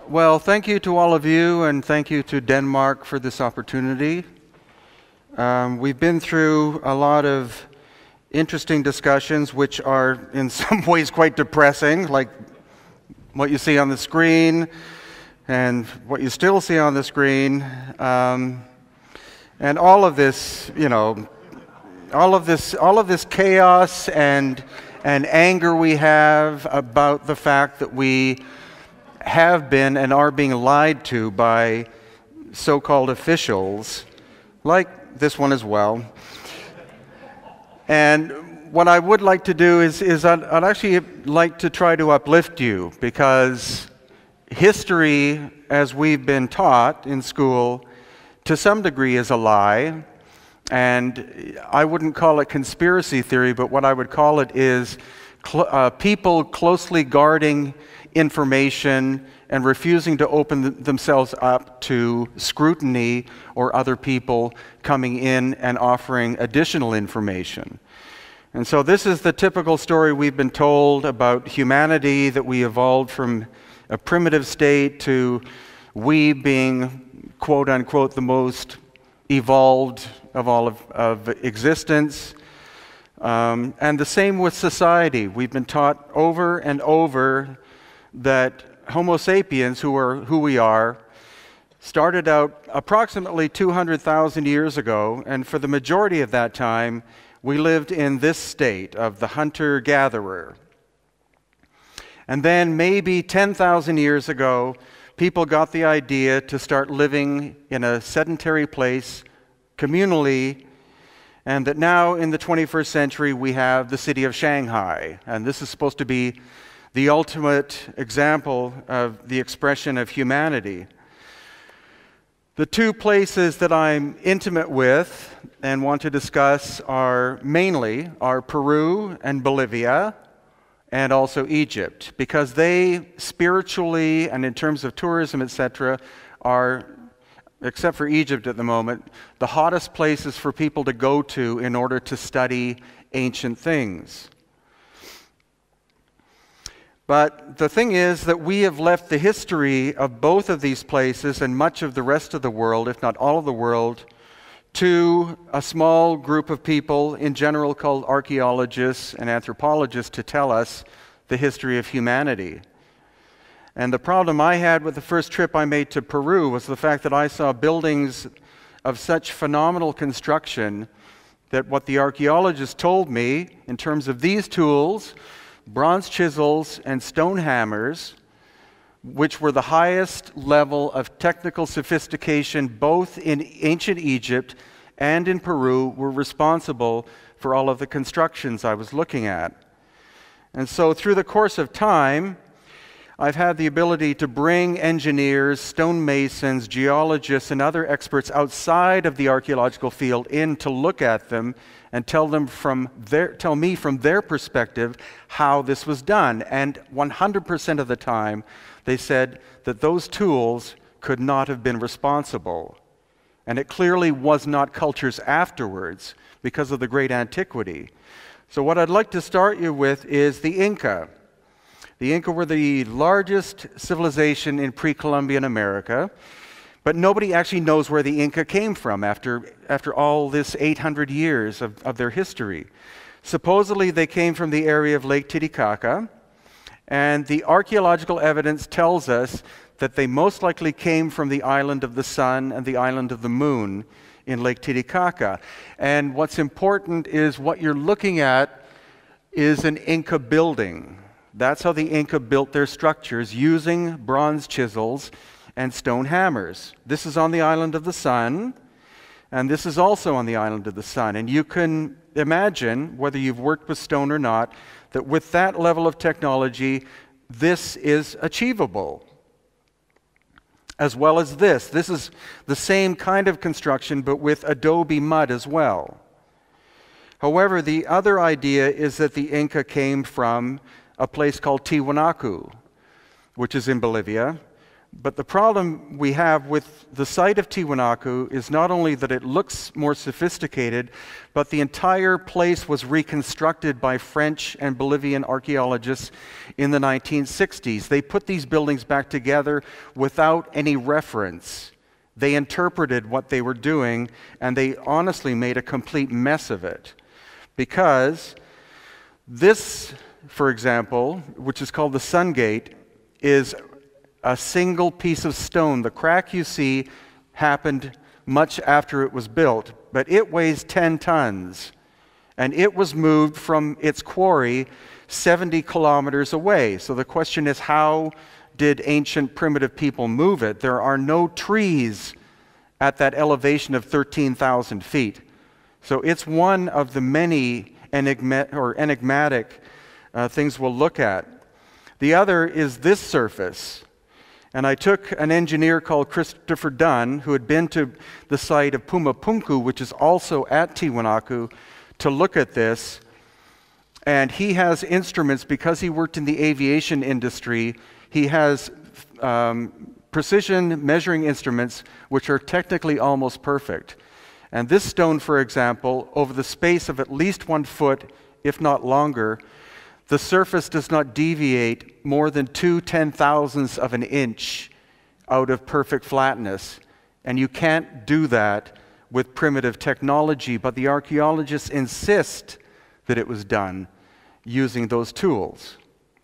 Well, thank you to all of you, and thank you to Denmark for this opportunity. We've been through a lot of interesting discussions, which are in some ways quite depressing, like what you see on the screen and what you still see on the screen. And all of this, all of this chaos and anger we have about the fact that we have been and are being lied to by so-called officials, like this one as well. And what I would like to do is I'd actually like to try to uplift you, because history, as we've been taught in school, to some degree is a lie. And I wouldn't call it conspiracy theory, but what I would call it is people closely guarding information and refusing to open themselves up to scrutiny or other people coming in and offering additional information. And so this is the typical story we've been told about humanity, that we evolved from a primitive state to we being, quote unquote, the most evolved of all of existence. And the same with society. We've been taught over and over that Homo sapiens, who we are, started out approximately 200,000 years ago, and for the majority of that time, we lived in this state of the hunter-gatherer. And then maybe 10,000 years ago, people got the idea to start living in a sedentary place, communally, and that now in the 21st century we have the city of Shanghai. And this is supposed to be the ultimate example of the expression of humanity. The two places that I'm intimate with and want to discuss are Peru and Bolivia, and also Egypt, because they spiritually and in terms of tourism, etc., are, except for Egypt at the moment, the hottest places for people to go to in order to study ancient things. But the thing is that we have left the history of both of these places and much of the rest of the world, if not all of the world, to a small group of people, in general called archaeologists and anthropologists, to tell us the history of humanity. And the problem I had with the first trip I made to Peru was the fact that I saw buildings of such phenomenal construction that what the archaeologists told me in terms of these tools, bronze chisels and stone hammers, which were the highest level of technical sophistication both in ancient Egypt and in Peru, were responsible for all of the constructions I was looking at. And so through the course of time, I've had the ability to bring engineers, stonemasons, geologists, and other experts outside of the archaeological field in to look at them and tell me from their perspective how this was done. And 100% of the time, they said that those tools could not have been responsible. And it clearly was not cultures afterwards because of the great antiquity. So what I'd like to start you with is the Inca. The Inca were the largest civilization in pre-Columbian America, but nobody actually knows where the Inca came from after all this 800 years of their history. Supposedly they came from the area of Lake Titicaca, and the archaeological evidence tells us that they most likely came from the island of the Sun and the island of the Moon in Lake Titicaca. And what's important is what you're looking at is an Inca building. That's how the Inca built their structures, using bronze chisels and stone hammers. This is on the island of the Sun, and this is also on the island of the Sun. And you can imagine, whether you've worked with stone or not, that with that level of technology, this is achievable. As well as this. This is the same kind of construction, but with adobe mud as well. However, the other idea is that the Inca came from a place called Tiwanaku, which is in Bolivia. But the problem we have with the site of Tiwanaku is not only that it looks more sophisticated, but the entire place was reconstructed by French and Bolivian archaeologists in the 1960s. They put these buildings back together without any reference. They interpreted what they were doing, and they honestly made a complete mess of it. Because this, for example, which is called the Sun Gate, is a single piece of stone. The crack you see happened much after it was built, but it weighs 10 tons, and it was moved from its quarry 70 kilometers away. So the question is, how did ancient primitive people move it? There are no trees at that elevation of 13,000 feet. So it's one of the many enigmatic things we'll look at. The other is this surface. And I took an engineer called Christopher Dunn, who had been to the site of Pumapunku, which is also at Tiwanaku, to look at this. And he has instruments, because he worked in the aviation industry, he has precision measuring instruments which are technically almost perfect. And this stone, for example, over the space of at least 1 foot, if not longer, the surface does not deviate more than 2/10,000ths of an inch out of perfect flatness. And you can't do that with primitive technology, but the archaeologists insist that it was done using those tools.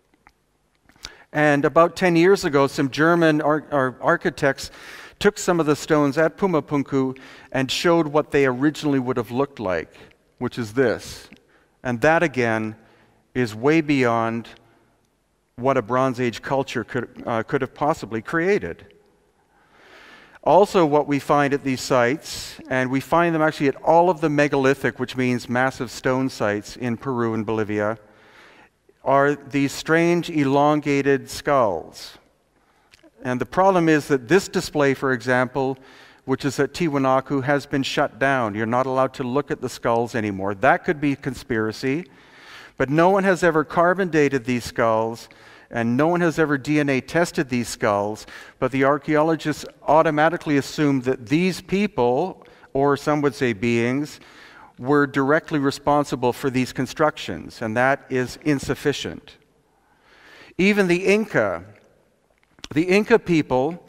And about 10 years ago, some German architects took some of the stones at Pumapunku and showed what they originally would have looked like, which is this. And that, again, is way beyond what a Bronze Age culture could have possibly created. Also, what we find at these sites, and we find them actually at all of the megalithic, which means massive stone sites in Peru and Bolivia, are these strange elongated skulls. And the problem is that this display, for example, which is at Tiwanaku, has been shut down. You're not allowed to look at the skulls anymore. That could be conspiracy. But no one has ever carbon dated these skulls, and no one has ever DNA tested these skulls, but the archaeologists automatically assumed that these people, or some would say beings, were directly responsible for these constructions, and that is insufficient. Even the Inca people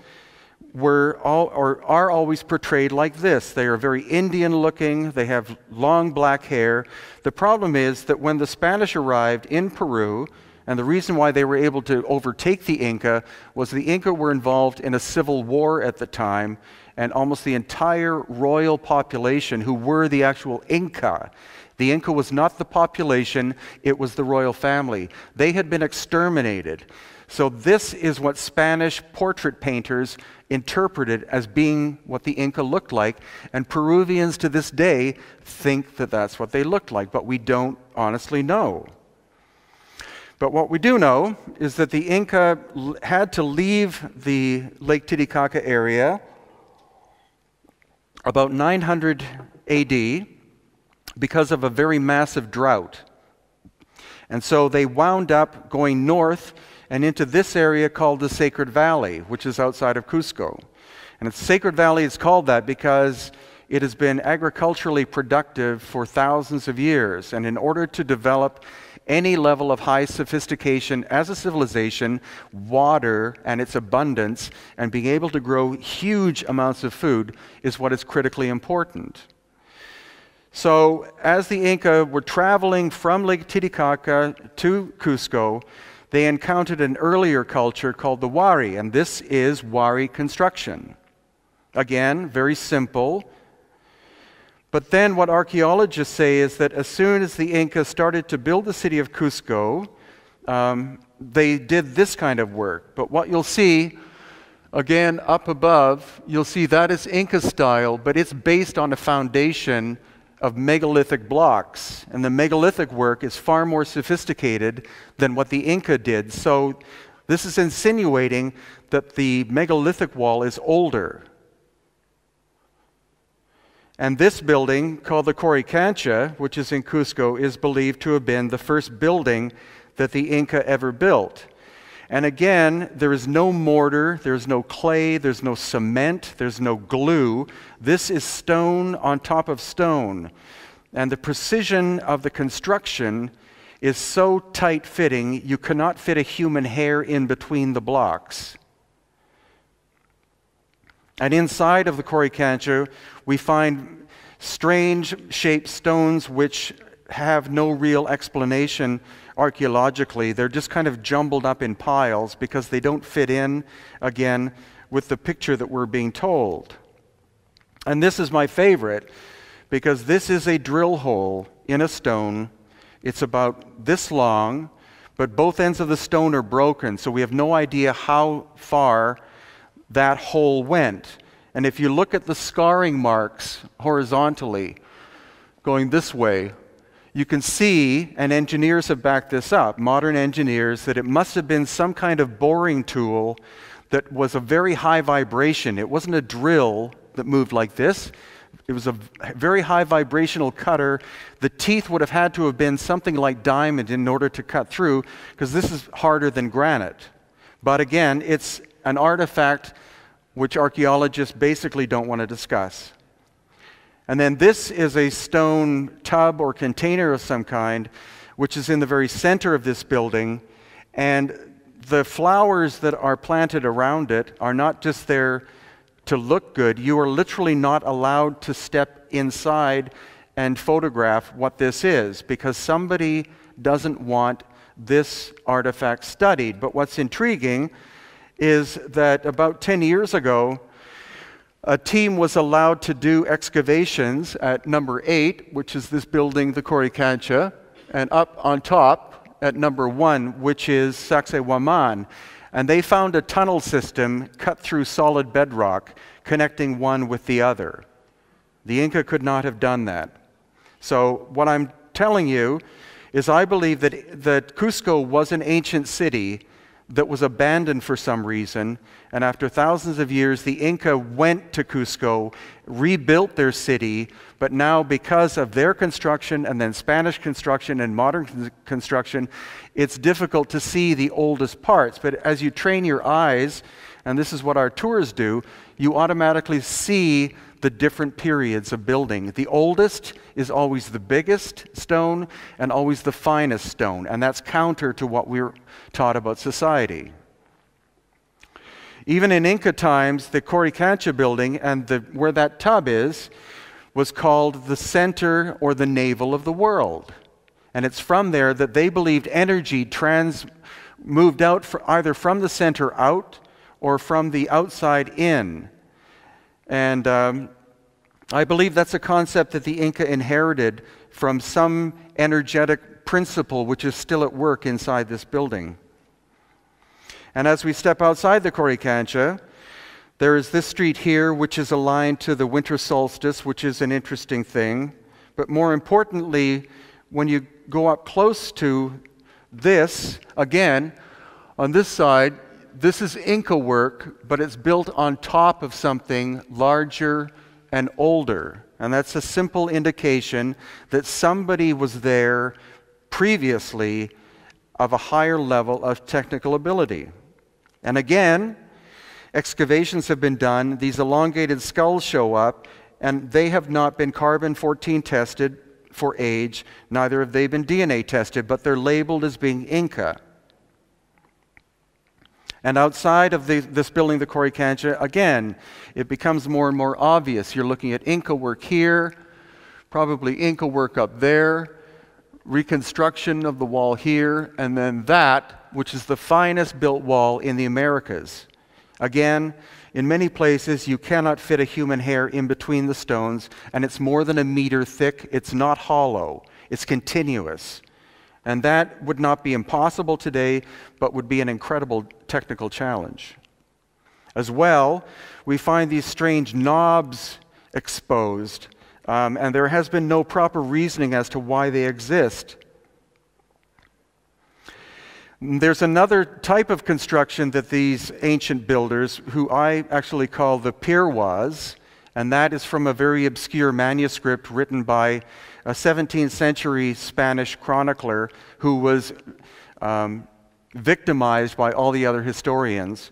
are always portrayed like this. They are very Indian looking, they have long black hair. The problem is that when the Spanish arrived in Peru, and the reason why they were able to overtake the Inca was the Inca were involved in a civil war at the time, and almost the entire royal population, who were the actual Inca. The Inca was not the population, it was the royal family. They had been exterminated. So this is what Spanish portrait painters interpreted as being what the Inca looked like, and Peruvians to this day think that that's what they looked like, but we don't honestly know. But what we do know is that the Inca had to leave the Lake Titicaca area about 900 AD because of a very massive drought. And so they wound up going north and into this area called the Sacred Valley, which is outside of Cusco. And the Sacred Valley is called that because it has been agriculturally productive for thousands of years. And in order to develop any level of high sophistication as a civilization, water and its abundance and being able to grow huge amounts of food is what is critically important. So as the Inca were traveling from Lake Titicaca to Cusco, they encountered an earlier culture called the Wari, and this is Wari construction. Again, very simple. But then what archaeologists say is that as soon as the Inca started to build the city of Cusco, they did this kind of work. But what you'll see, again, up above, you'll see that is Inca style, but it's based on a foundation of megalithic blocks. And the megalithic work is far more sophisticated than what the Inca did. So this is insinuating that the megalithic wall is older. And this building, called the Coricancha, which is in Cusco, is believed to have been the first building that the Inca ever built. And again, there is no mortar, there's no clay, there's no cement, there's no glue. This is stone on top of stone. And the precision of the construction is so tight-fitting, you cannot fit a human hair in between the blocks. And inside of the Coricancha, we find strange shaped stones which have no real explanation archaeologically. They're just kind of jumbled up in piles because they don't fit in, again, with the picture that we're being told. And this is my favorite because this is a drill hole in a stone. It's about this long, but both ends of the stone are broken, so we have no idea how far that hole went. And if you look at the scarring marks horizontally, going this way, you can see, and engineers have backed this up, modern engineers, that it must have been some kind of boring tool that was a very high vibration. It wasn't a drill that moved like this. It was a very high vibrational cutter. The teeth would have had to have been something like diamond in order to cut through, because this is harder than granite. But again, it's an artifact which archaeologists basically don't want to discuss. And then this is a stone tub or container of some kind, which is in the very center of this building. And the flowers that are planted around it are not just there to look good. You are literally not allowed to step inside and photograph what this is because somebody doesn't want this artifact studied. But what's intriguing is that about 10 years ago, a team was allowed to do excavations at number 8, which is this building, the Coricancha, and up on top at number 1, which is Sacsayhuaman. And they found a tunnel system cut through solid bedrock, connecting one with the other. The Inca could not have done that. So what I'm telling you is I believe that Cusco was an ancient city that was abandoned for some reason, and after thousands of years, the Inca went to Cusco, rebuilt their city, but now because of their construction and then Spanish construction and modern construction, it's difficult to see the oldest parts. But as you train your eyes, and this is what our tours do, you automatically see the different periods of building. The oldest is always the biggest stone and always the finest stone, and that's counter to what we're taught about society. Even in Inca times, the Coricancha building and where that tub is was called the center or the navel of the world. And it's from there that they believed energy moved out either from the center out or from the outside in. And I believe that's a concept that the Inca inherited from some energetic principle which is still at work inside this building. And as we step outside the Coricancha, there is this street here which is aligned to the winter solstice, which is an interesting thing. But more importantly, when you go up close to this, again, on this side, this is Inca work, but it's built on top of something larger and older. And that's a simple indication that somebody was there previously of a higher level of technical ability. And again, excavations have been done. These elongated skulls show up, and they have not been carbon-14 tested for age. Neither have they been DNA tested, but they're labeled as being Inca. And outside of this building, the Coricancha, again, it becomes more and more obvious. You're looking at Inca work here, probably Inca work up there, reconstruction of the wall here, and then that, which is the finest built wall in the Americas. Again, in many places, you cannot fit a human hair in between the stones, and it's more than a meter thick. It's not hollow. It's continuous. And that would not be impossible today, but would be an incredible technical challenge. As well, we find these strange knobs exposed, and there has been no proper reasoning as to why they exist. There's another type of construction that these ancient builders, who I actually call the Pirwas, and that is from a very obscure manuscript written by a 17th century Spanish chronicler who was victimized by all the other historians.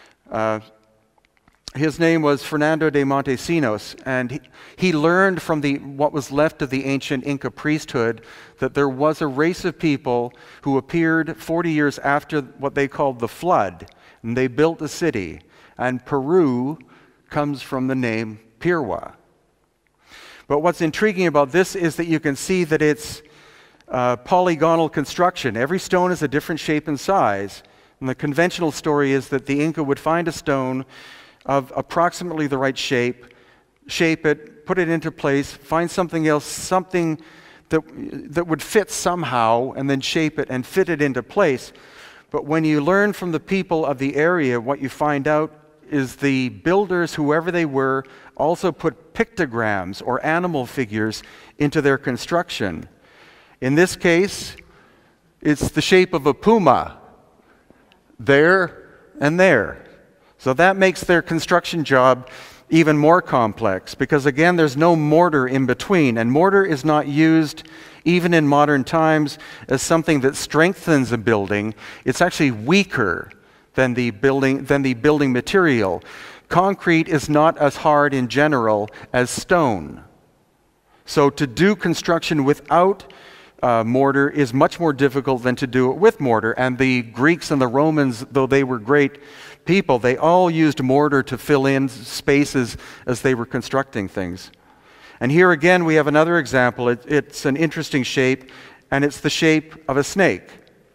His name was Fernando de Montesinos, and he learned from what was left of the ancient Inca priesthood that there was a race of people who appeared 40 years after what they called the flood, and they built a city. And Peru comes from the name Pirwa. But what's intriguing about this is that you can see that it's polygonal construction. Every stone is a different shape and size. And the conventional story is that the Inca would find a stone of approximately the right shape it, put it into place, find something else, something that would fit somehow, and then shape it and fit it into place. But when you learn from the people of the area, what you find out is the builders, whoever they were, also put pictograms or animal figures into their construction. In this case, it's the shape of a puma, there and there. So that makes their construction job even more complex because, again, there's no mortar in between. And mortar is not used, even in modern times, as something that strengthens a building. It's actually weaker than the building material. Concrete is not as hard in general as stone. So to do construction without mortar is much more difficult than to do it with mortar. And the Greeks and the Romans, though they were great people, they all used mortar to fill in spaces as they were constructing things. And here again we have another example. It's an interesting shape, and it's the shape of a snake.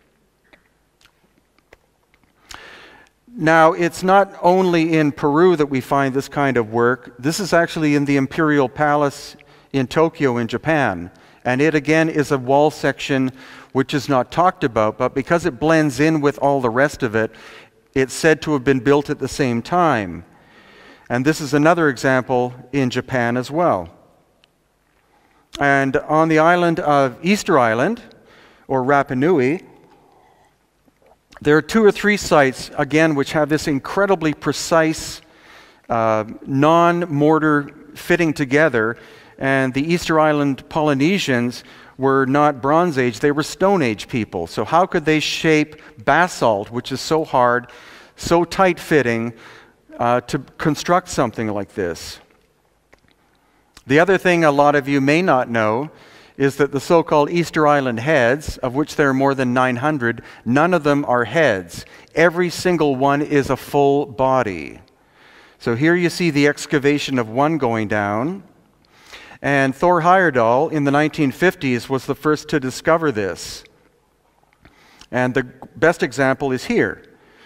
Now, it's not only in Peru that we find this kind of work. This is actually in the Imperial Palace in Tokyo in Japan. And it again is a wall section which is not talked about, but because it blends in with all the rest of it, it's said to have been built at the same time. And this is another example in Japan as well. And on the island of Easter Island, or Rapa Nui, there are 2 or 3 sites, again, which have this incredibly precise non-mortar fitting together. And the Easter Island Polynesians were not Bronze Age, they were Stone Age people. So how could they shape basalt, which is so hard, so tight-fitting, to construct something like this? The other thing a lot of you may not know is that the so-called Easter Island heads, of which there are more than 900, none of them are heads. Every single one is a full body. So here you see the excavation of one going down. And Thor Heyerdahl in the 1950s was the first to discover this. And the best example is here.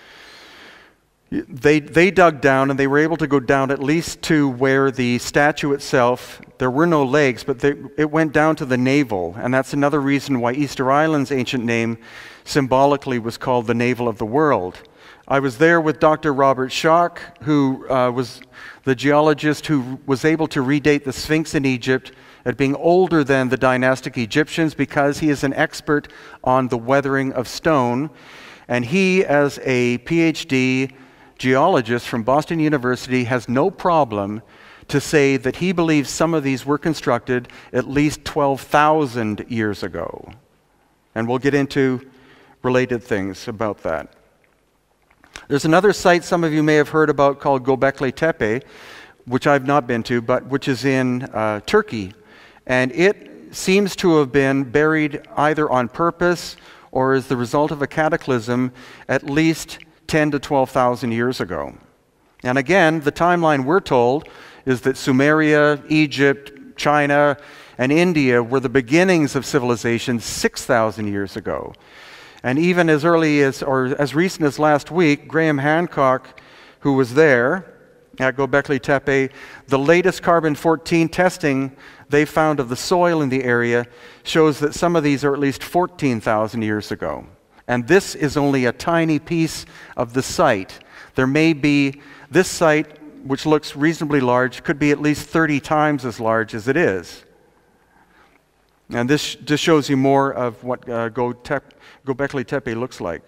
They dug down, and they were able to go down at least to where the statue itself, there were no legs, but it went down to the navel. And that's another reason why Easter Island's ancient name symbolically was called the navel of the world. I was there with Dr. Robert Schoch, who was the geologist who was able to redate the Sphinx in Egypt at being older than the dynastic Egyptians because he is an expert on the weathering of stone. And he, as a PhD geologist from Boston University, has no problem to say that he believes some of these were constructed at least 12,000 years ago. And we'll get into related things about that. There's another site some of you may have heard about called Göbekli Tepe, which I've not been to, but which is in Turkey. And it seems to have been buried either on purpose or as the result of a cataclysm at least 10 to 12,000 years ago. And again, the timeline we're told is that Sumeria, Egypt, China, and India were the beginnings of civilization 6,000 years ago. And even as early as, or as recent as last week, Graham Hancock, who was there at Göbekli Tepe, the latest carbon-14 testing they found of the soil in the area shows that some of these are at least 14,000 years ago. And this is only a tiny piece of the site. There may be, this site, which looks reasonably large, could be at least 30 times as large as it is. And this just shows you more of what Göbekli Tepe looks like.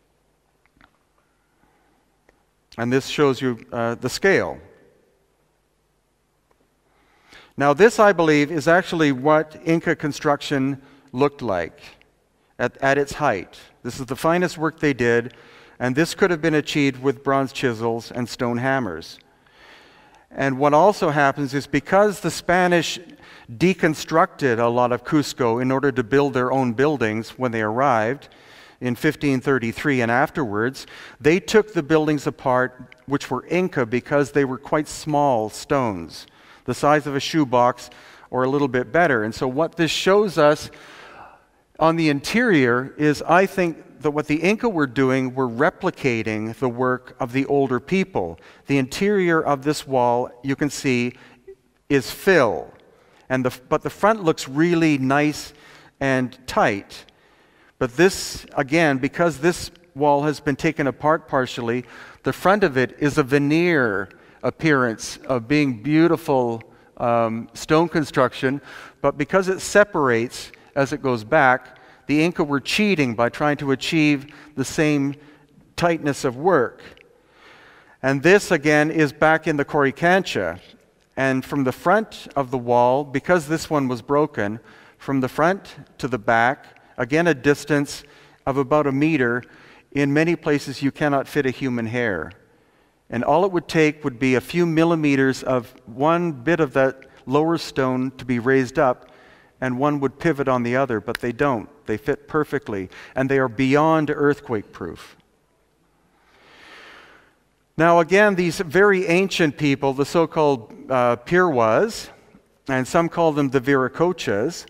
And this shows you the scale. Now this, I believe, is actually what Inca construction looked like. at its height. This is the finest work they did, and this could have been achieved with bronze chisels and stone hammers. And what also happens is because the Spanish deconstructed a lot of Cusco in order to build their own buildings when they arrived in 1533 and afterwards, they took the buildings apart, which were Inca, because they were quite small stones, the size of a shoebox or a little bit better. And so what this shows us on the interior is, I think, that what the Inca were doing were replicating the work of the older people. The interior of this wall, you can see, is fill. But the front looks really nice and tight. But this, again, because this wall has been taken apart partially, the front of it is a veneer appearance of being beautiful stone construction. But because it separates as it goes back, the Inca were cheating by trying to achieve the same tightness of work. And this, again, is back in the Coricancha. And from the front of the wall, because this one was broken, from the front to the back, again a distance of about 1 meter, in many places you cannot fit a human hair. And all it would take would be a few millimeters of one bit of that lower stone to be raised up, and one would pivot on the other, but they don't. They fit perfectly, and they are beyond earthquake-proof. Now again, these very ancient people, the so-called Pirwas, and some call them the Viracochas,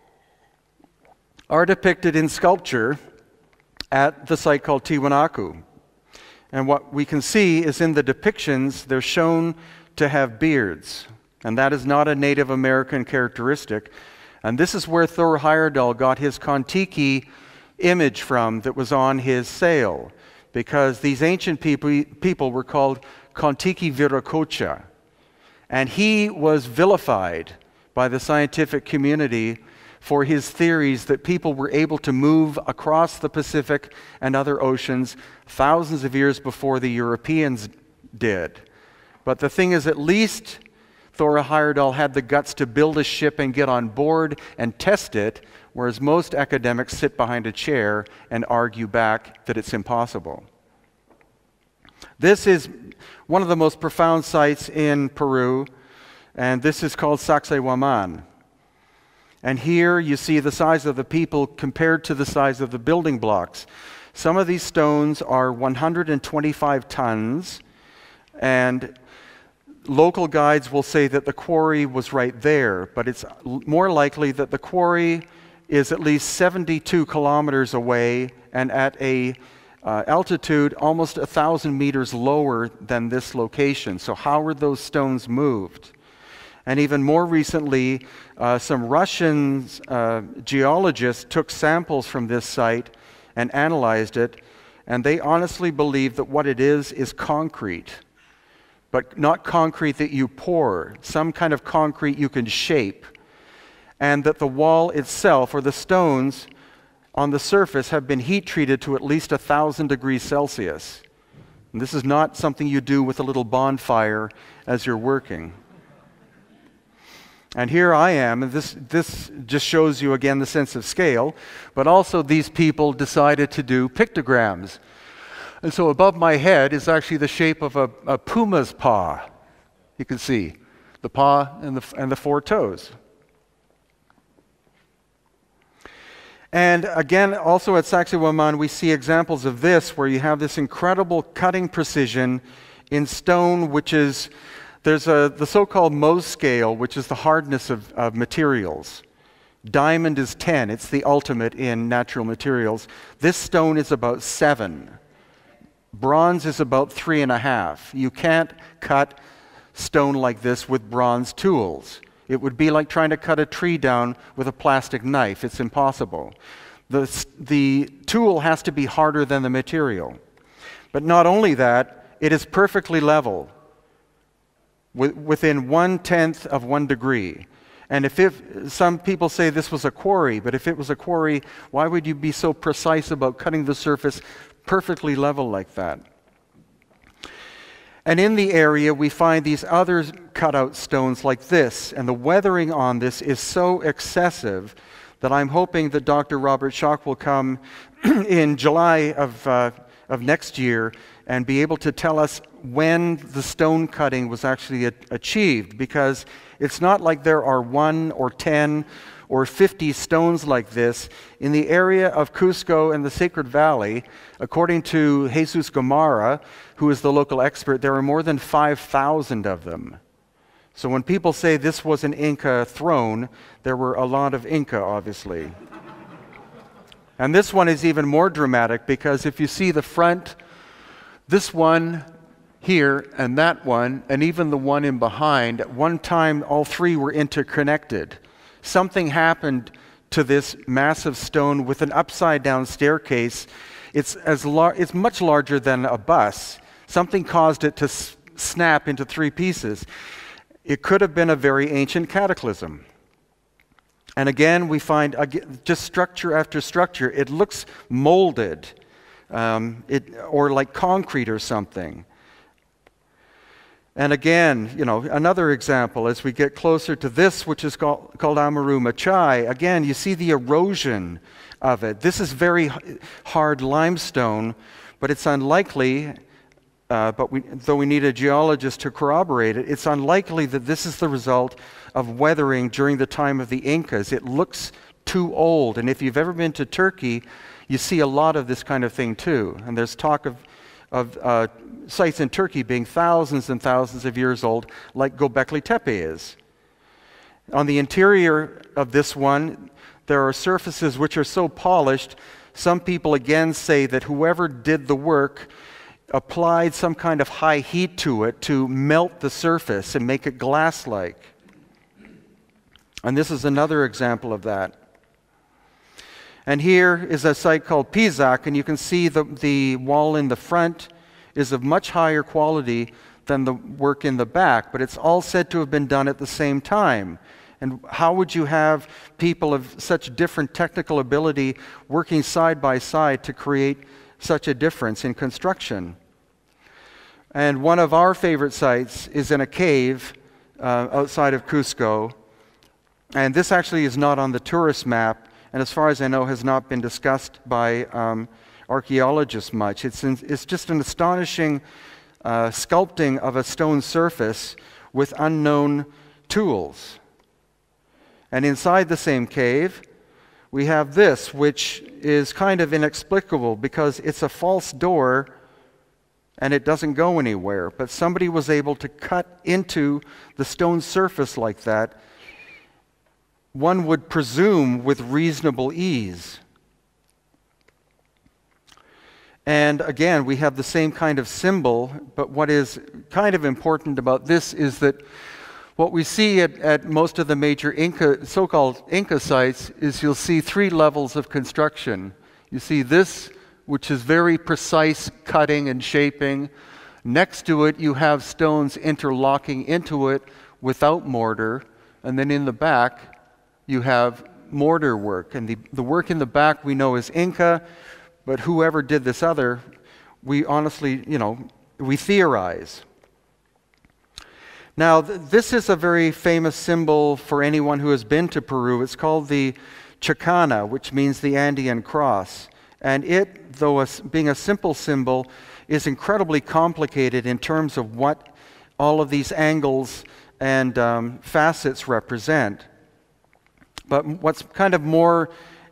are depicted in sculpture at the site called Tiwanaku. And what we can see is in the depictions, they're shown to have beards, and that is not a Native American characteristic. And this is where Thor Heyerdahl got his Kontiki image from that was on his sail, because these ancient people were called Kontiki Viracocha. And he was vilified by the scientific community for his theories that people were able to move across the Pacific and other oceans thousands of years before the Europeans did. But the thing is, at least Thor Heyerdahl had the guts to build a ship and get on board and test it, whereas most academics sit behind a chair and argue back that it's impossible. This is one of the most profound sites in Peru, and this is called Sacsayhuaman. And here you see the size of the people compared to the size of the building blocks. Some of these stones are 125 tons, and local guides will say that the quarry was right there, but it's more likely that the quarry is at least 72 kilometers away and at a altitude almost 1,000 meters lower than this location. So how were those stones moved? And even more recently, some Russian geologists took samples from this site and analyzed it, and they honestly believe that what it is concrete. But not concrete that you pour, some kind of concrete you can shape, and that the wall itself, or the stones on the surface, have been heat treated to at least 1,000 degrees Celsius. And this is not something you do with a little bonfire as you're working. And here I am, and this just shows you again the sense of scale, but also these people decided to do pictograms. And so above my head is actually the shape of a puma's paw. You can see the paw and the 4 toes. And again, also at Sacsayhuaman, we see examples of this, where you have this incredible cutting precision in stone, which is, there's the so-called Mohs scale, which is the hardness of materials. Diamond is 10. It's the ultimate in natural materials. This stone is about 7. Bronze is about 3.5. You can't cut stone like this with bronze tools. It would be like trying to cut a tree down with a plastic knife. It's impossible. The tool has to be harder than the material. But not only that, it is perfectly level, within 1/10 of 1 degree. And some people say this was a quarry, but if it was a quarry, why would you be so precise about cutting the surface perfectly level like that? And in the area, we find these other cutout stones like this, and the weathering on this is so excessive that I'm hoping that Dr. Robert Schoch will come in July of next year and be able to tell us when the stone cutting was actually achieved, because it's not like there are 1 or 10 or 50 stones like this. In the area of Cusco and the Sacred Valley, according to Jesus Gamarra, who is the local expert, there are more than 5,000 of them. So when people say this was an Inca throne, there were a lot of Inca, obviously. And this one is even more dramatic, because if you see the front, this one here and that one, and even the one in behind, at one time all three were interconnected. Something happened to this massive stone with an upside-down staircase. It's much larger than a bus. Something caused it to snap into 3 pieces. It could have been a very ancient cataclysm. And again, we find just structure after structure. It looks molded, or like concrete or something. And again, another example, as we get closer to this, which is called Amaru Machai, again, you see the erosion of it. This is very hard limestone, but it's unlikely, though we need a geologist to corroborate it, it's unlikely that this is the result of weathering during the time of the Incas. It looks too old, and if you've ever been to Turkey, you see a lot of this kind of thing too. And there's talk of sites in Turkey being thousands and thousands of years old, like Göbekli Tepe is. On the interior of this one, there are surfaces which are so polished, some people again say that whoever did the work applied some kind of high heat to it to melt the surface and make it glass-like. And this is another example of that. And here is a site called Pisac, and you can see the wall in the front is of much higher quality than the work in the back, but it's all said to have been done at the same time. And how would you have people of such different technical ability working side by side to create such a difference in construction? And one of our favorite sites is in a cave outside of Cusco. And this actually is not on the tourist map, and as far as I know has not been discussed by archaeologists much. It's just an astonishing sculpting of a stone surface with unknown tools. And inside the same cave, we have this, which is kind of inexplicable because it's a false door and it doesn't go anywhere. But somebody was able to cut into the stone surface like that, one would presume with reasonable ease. And again, we have the same kind of symbol, but what is kind of important about this is that what we see at most of the major so-called Inca sites is you'll see 3 levels of construction. You see this, which is very precise cutting and shaping. Next to it, you have stones interlocking into it without mortar. And then in the back, you have mortar work. And the work in the back we know is Inca, but whoever did this other, we honestly, we theorize. Now, this is a very famous symbol for anyone who has been to Peru. It's called the Chacana, which means the Andean cross. And it, though being a simple symbol, is incredibly complicated in terms of what all of these angles and facets represent. But what's kind of more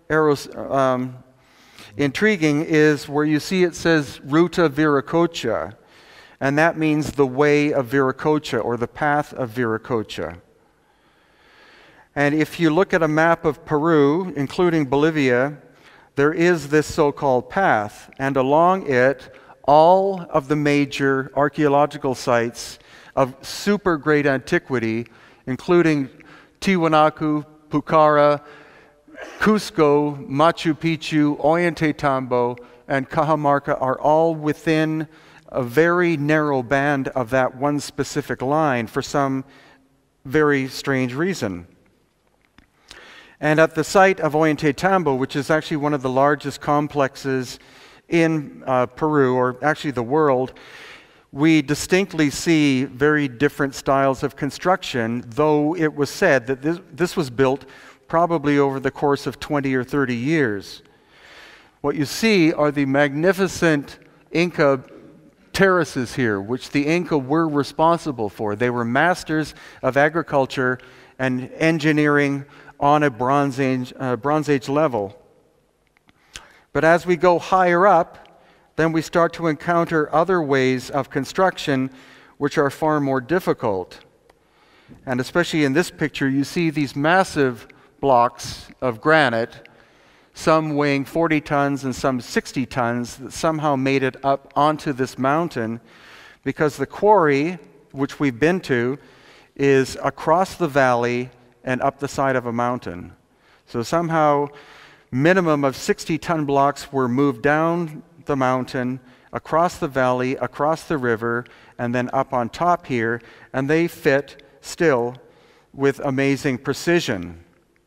intriguing is where you see it says Ruta Viracocha, and that means the way of Viracocha or the path of Viracocha. And if you look at a map of Peru, including Bolivia, there is this so-called path, and along it, all of the major archaeological sites of super great antiquity, including Tiwanaku, Pucara, Cusco, Machu Picchu, Ollantaytambo, and Cajamarca are all within a very narrow band of that one specific line for some very strange reason. And at the site of Ollantaytambo, which is actually one of the largest complexes in Peru, or actually the world, we distinctly see very different styles of construction, though it was said that this was built probably over the course of 20 or 30 years. What you see are the magnificent Inca terraces here, which the Inca were responsible for. They were masters of agriculture and engineering on a Bronze Age level. But as we go higher up, then we start to encounter other ways of construction which are far more difficult. And especially in this picture, you see these massive blocks of granite, some weighing 40 tons and some 60 tons, that somehow made it up onto this mountain, because the quarry, which we've been to, is across the valley and up the side of a mountain. So somehow, minimum of 60-ton blocks were moved down the mountain, across the valley, across the river, and then up on top here, and they fit still with amazing precision.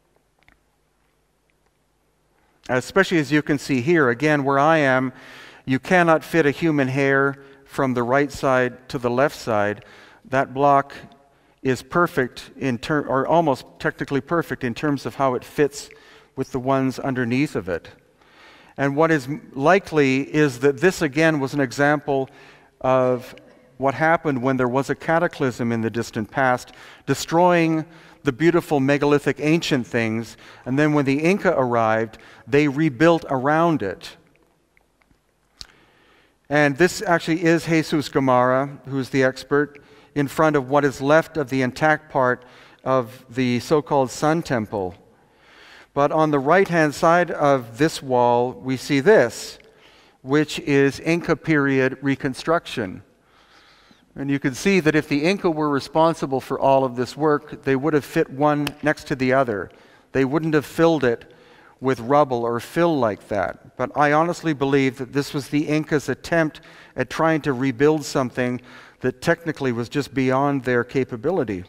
Especially as you can see here, again, where I am, you cannot fit a human hair from the right side to the left side. That block is perfect or almost technically perfect in terms of how it fits with the ones underneath of it. And what is likely is that this again was an example of what happened when there was a cataclysm in the distant past, destroying the beautiful megalithic ancient things, and then when the Inca arrived, they rebuilt around it. And this actually is Jesus Gamarra, who's the expert, in front of what is left of the intact part of the so-called Sun Temple. But on the right-hand side of this wall, we see this, which is Inca period reconstruction. And you can see that if the Inca were responsible for all of this work, they would have fit one next to the other. They wouldn't have filled it with rubble or fill like that. But I honestly believe that this was the Incas' attempt at trying to rebuild something that technically was just beyond their capability.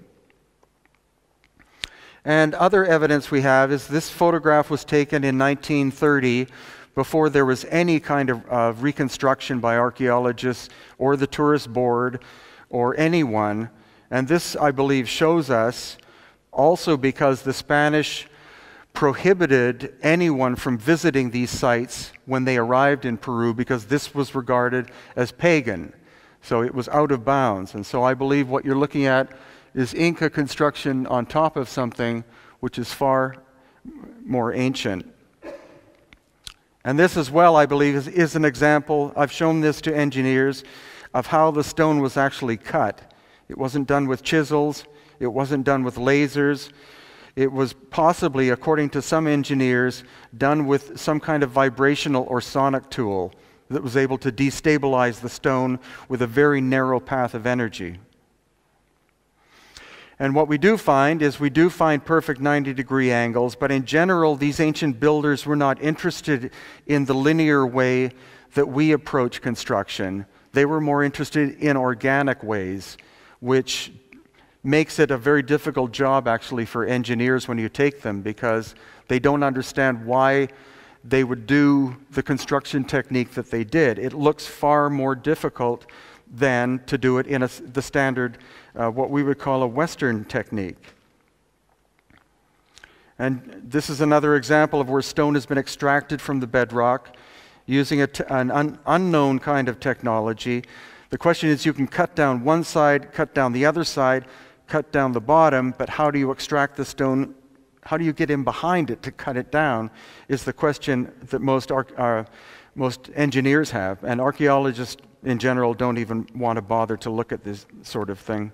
And other evidence we have is this photograph was taken in 1930, before there was any kind of reconstruction by archaeologists or the tourist board or anyone. And this, I believe, shows us also because the Spanish prohibited anyone from visiting these sites when they arrived in Peru, because this was regarded as pagan. So it was out of bounds. And so I believe what you're looking at is Inca construction on top of something which is far more ancient. And this as well, I believe, is an example, I've shown this to engineers, of how the stone was actually cut. It wasn't done with chisels, it wasn't done with lasers. It was possibly, according to some engineers, done with some kind of vibrational or sonic tool that was able to destabilize the stone with a very narrow path of energy. And what we do find is we do find perfect 90-degree angles, but in general, these ancient builders were not interested in the linear way that we approach construction. They were more interested in organic ways, which makes it a very difficult job actually for engineers when you take them, because they don't understand why they would do the construction technique that they did. It looks far more difficult than to do it in the standard, what we would call a Western technique. And this is another example of where stone has been extracted from the bedrock using an unknown kind of technology. The question is, you can cut down one side, cut down the other side, cut down the bottom, but how do you extract the stone? How do you get in behind it to cut it down is the question that most engineers have, and archaeologists in general don't even want to bother to look at this sort of thing.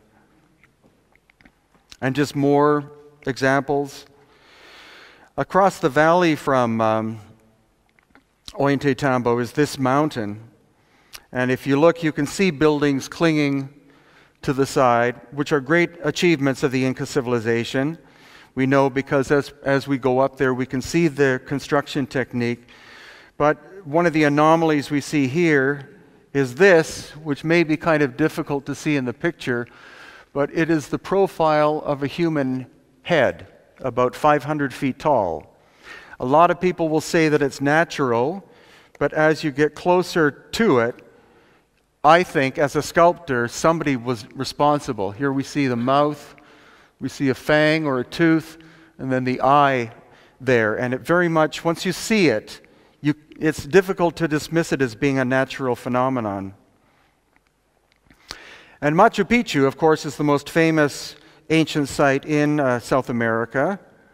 And just more examples. Across the valley from Ollantaytambo is this mountain. And if you look, you can see buildings clinging to the side, which are great achievements of the Inca civilization. We know because as we go up there, we can see the construction technique. But one of the anomalies we see here is this, which may be kind of difficult to see in the picture, but it is the profile of a human head, about 500 feet tall. A lot of people will say that it's natural, but as you get closer to it, I think as a sculptor, somebody was responsible. Here we see the mouth, we see a fang or a tooth, and then the eye there. And it very much, once you see it, it's difficult to dismiss it as being a natural phenomenon. And Machu Picchu, of course, is the most famous ancient site in South America,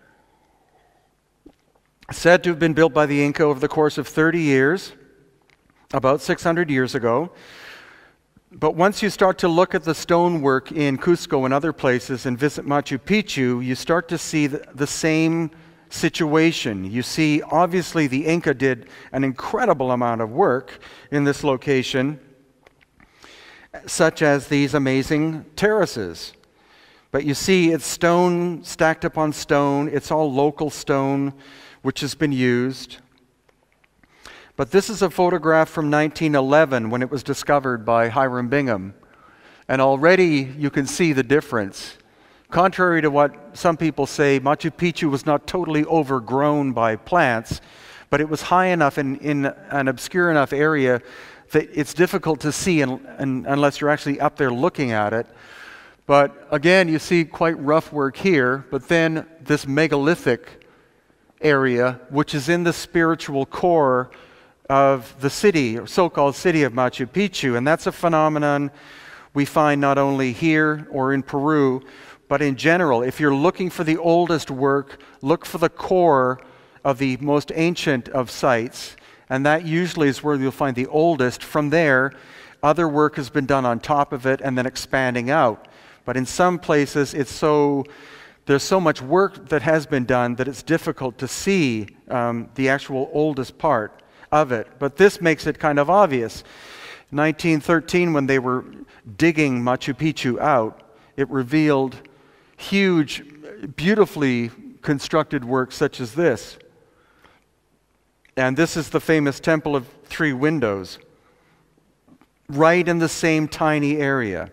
said to have been built by the Inca over the course of 30 years, about 600 years ago. But once you start to look at the stonework in Cusco and other places and visit Machu Picchu, you start to see the same situation. You see, obviously, the Inca did an incredible amount of work in this location, such as these amazing terraces. But you see, it's stone stacked upon stone. It's all local stone, which has been used. But this is a photograph from 1911 when it was discovered by Hiram Bingham. And already you can see the difference. Contrary to what some people say, Machu Picchu was not totally overgrown by plants, but it was high enough in an obscure enough area that it's difficult to see unless you're actually up there looking at it. But again, you see quite rough work here, but then this megalithic area, which is in the spiritual core of the city, or so-called city of Machu Picchu. And that's a phenomenon we find not only here or in Peru, but in general. If you're looking for the oldest work, look for the core of the most ancient of sites, and that usually is where you'll find the oldest. From there, other work has been done on top of it and then expanding out. But in some places, there's so much work that has been done that it's difficult to see the actual oldest part of it. But this makes it kind of obvious. 1913, when they were digging Machu Picchu out, it revealed huge, beautifully constructed work such as this. And this is the famous Temple of Three Windows, right in the same tiny area.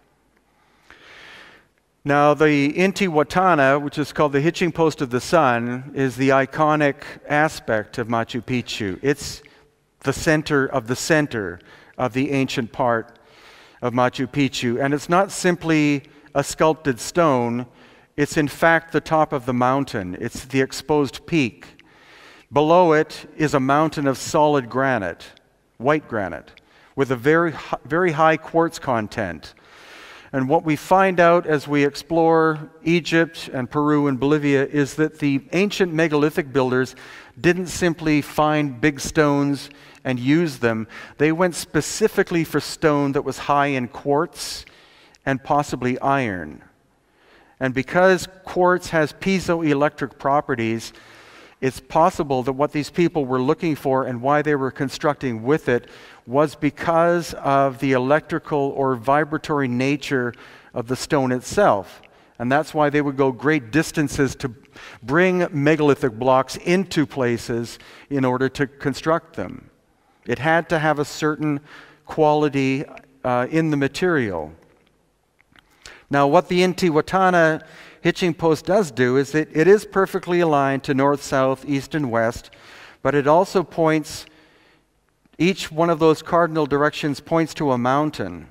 Now, the Intihuatana, which is called the Hitching Post of the Sun, is the iconic aspect of Machu Picchu. It's the center of the ancient part of Machu Picchu. And it's not simply a sculpted stone, it's in fact the top of the mountain. It's the exposed peak. Below it is a mountain of solid granite, white granite, with a very high quartz content. And what we find out as we explore Egypt and Peru and Bolivia is that the ancient megalithic builders didn't simply find big stones and use them. They went specifically for stone that was high in quartz and possibly iron. And because quartz has piezoelectric properties, it's possible that what these people were looking for and why they were constructing with it was because of the electrical or vibratory nature of the stone itself. And that's why they would go great distances to bring megalithic blocks into places in order to construct them. It had to have a certain quality in the material. Now, what the Intihuatana hitching post does do is it is perfectly aligned to north, south, east, and west, but it also points, each one of those cardinal directions points to a mountain.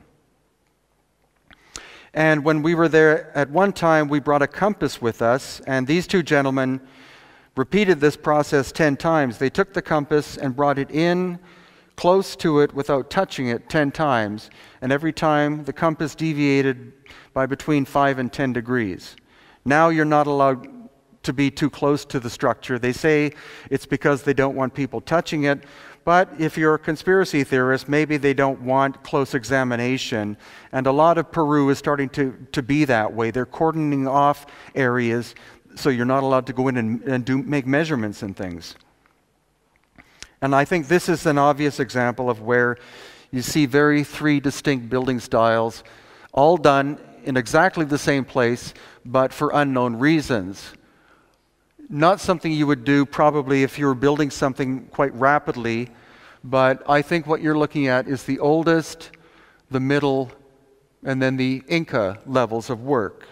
And when we were there at one time, we brought a compass with us, and these two gentlemen repeated this process 10 times. They took the compass and brought it in close to it without touching it 10 times, and every time the compass deviated by between 5 and 10 degrees. Now you're not allowed to be too close to the structure. They say it's because they don't want people touching it, but if you're a conspiracy theorist, maybe they don't want close examination. And a lot of Peru is starting to be that way. They're cordoning off areas so you're not allowed to go in and make measurements and things. And I think this is an obvious example of where you see three distinct building styles, all done in exactly the same place, but for unknown reasons. Not something you would do probably if you were building something quite rapidly, but I think what you're looking at is the oldest, the middle, and then the Inca levels of work.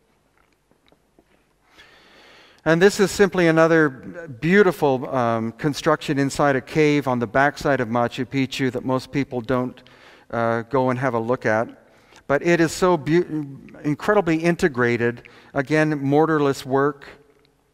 And this is simply another beautiful construction inside a cave on the backside of Machu Picchu that most people don't go and have a look at. But it is so incredibly integrated. Again, mortarless work.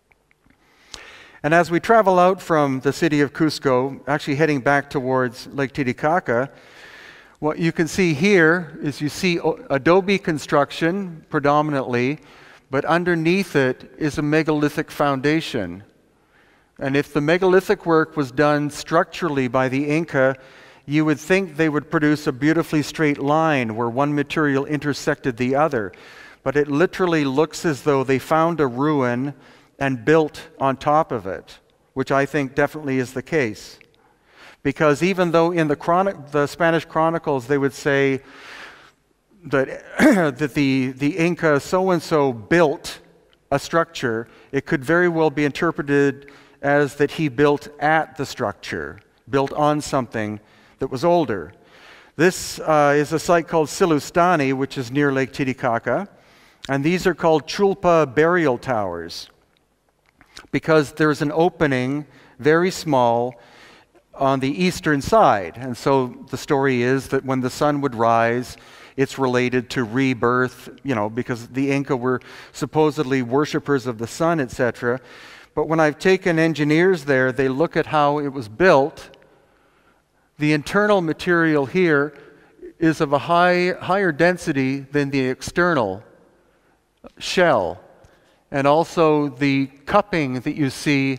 And as we travel out from the city of Cusco, actually heading back towards Lake Titicaca, what you can see here is you see adobe construction predominantly, but underneath it is a megalithic foundation. And if the megalithic work was done structurally by the Inca, you would think they would produce a beautifully straight line where one material intersected the other. But it literally looks as though they found a ruin and built on top of it, which I think definitely is the case. Because even though in the Spanish chronicles they would say that, that the Inca so-and-so built a structure, it could very well be interpreted as that he built at the structure, built on something that was older. This is a site called Silustani, which is near Lake Titicaca, and these are called Chulpa burial towers because there's an opening, very small, on the eastern side. And so the story is that when the sun would rise, it's related to rebirth, because the Inca were supposedly worshippers of the sun, etc. But when I've taken engineers there, they look at how it was built. The internal material here is of a higher density than the external shell. And also the cupping that you see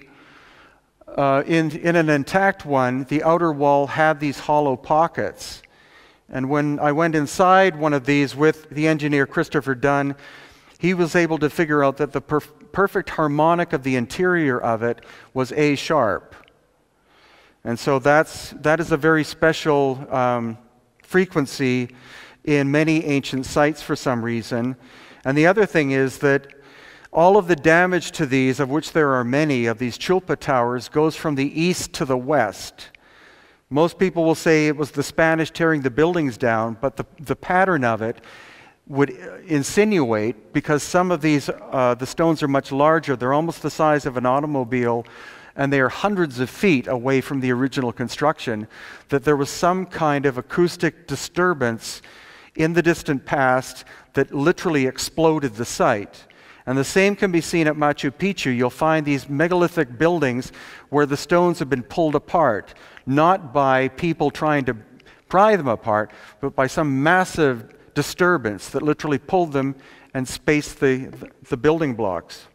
in an intact one, the outer wall had these hollow pockets. And when I went inside one of these with the engineer Christopher Dunn, he was able to figure out that the perfect harmonic of the interior of it was A sharp. And so that is a very special frequency in many ancient sites for some reason. And the other thing is that all of the damage to these, of which there are many, of these Chulpa towers, goes from the east to the west. Most people will say it was the Spanish tearing the buildings down, but the pattern of it would insinuate, because some of these, the stones are much larger, they're almost the size of an automobile, and they are hundreds of feet away from the original construction, that there was some kind of acoustic disturbance in the distant past that literally exploded the site. And the same can be seen at Machu Picchu. You'll find these megalithic buildings where the stones have been pulled apart, not by people trying to pry them apart, but by some massive disturbance that literally pulled them and spaced the building blocks.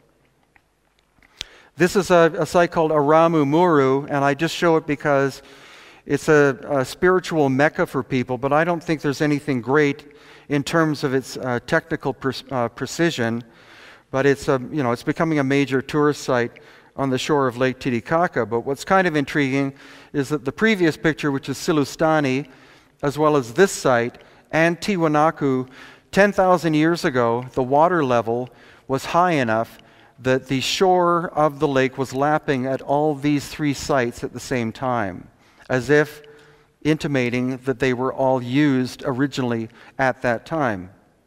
This is a site called Aramu Muru, and I just show it because it's a spiritual mecca for people, but I don't think there's anything great in terms of its technical precision. But it's becoming a major tourist site on the shore of Lake Titicaca. But what's kind of intriguing is that the previous picture, which is Silustani, as well as this site, and Tiwanaku, 10,000 years ago, the water level was high enough that the shore of the lake was lapping at all these three sites at the same time, as if intimating that they were all used originally at that time.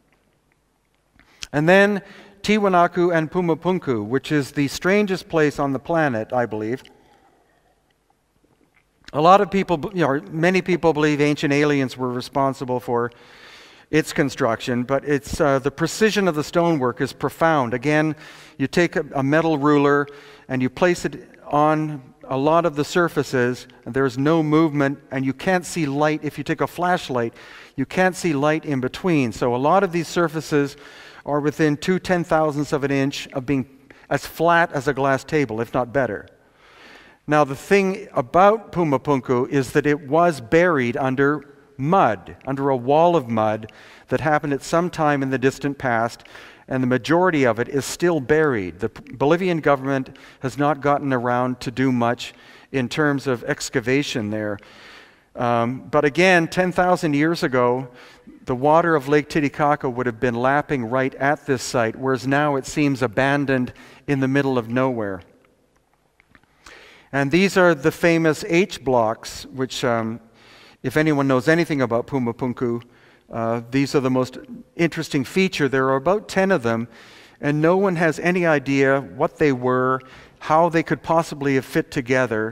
And then Tiwanaku and Pumapunku, which is the strangest place on the planet, I believe. A lot of people, many people believe ancient aliens were responsible for its construction, but it's the precision of the stonework is profound. Again, you take a metal ruler and you place it on a lot of the surfaces, and there's no movement, and you can't see light. If you take a flashlight, you can't see light in between. So a lot of these surfaces are within 2/10,000ths of an inch of being as flat as a glass table, if not better. Now, the thing about Pumapunku is that it was buried under mud, under a wall of mud that happened at some time in the distant past, and the majority of it is still buried. The Bolivian government has not gotten around to do much in terms of excavation there. But again, 10,000 years ago, the water of Lake Titicaca would have been lapping right at this site, whereas now it seems abandoned in the middle of nowhere. And these are the famous H blocks, which, if anyone knows anything about Pumapunku, these are the most interesting feature. There are about 10 of them, and no one has any idea what they were, how they could possibly have fit together.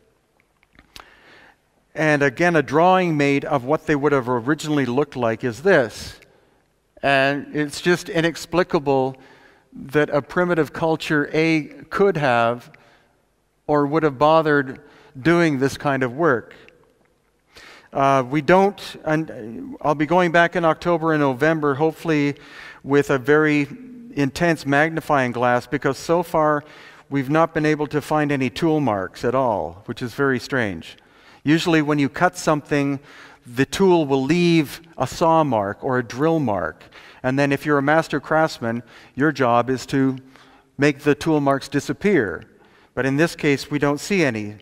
And again, a drawing made of what they would have originally looked like is this. And it's just inexplicable that a primitive culture, could have or would have bothered doing this kind of work. We don't, and I'll be going back in October and November, hopefully with a very intense magnifying glass, because so far we've not been able to find any tool marks at all, which is very strange. Usually when you cut something, the tool will leave a saw mark or a drill mark. And then if you're a master craftsman, your job is to make the tool marks disappear. But in this case, we don't see any.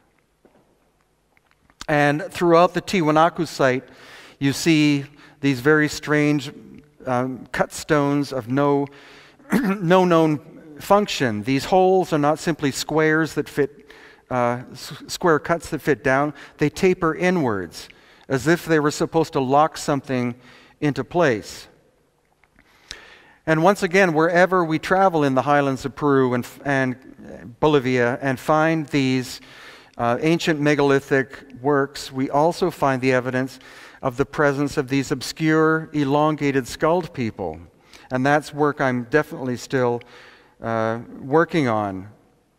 And throughout the Tiwanaku site, you see these very strange cut stones of no known function. These holes are not simply squares that fit, square cuts that fit down. They taper inwards, as if they were supposed to lock something into place. And once again, wherever we travel in the highlands of Peru and Bolivia and find these ancient megalithic works, we also find the evidence of the presence of these obscure, elongated skulled people. And that's work I'm definitely still working on.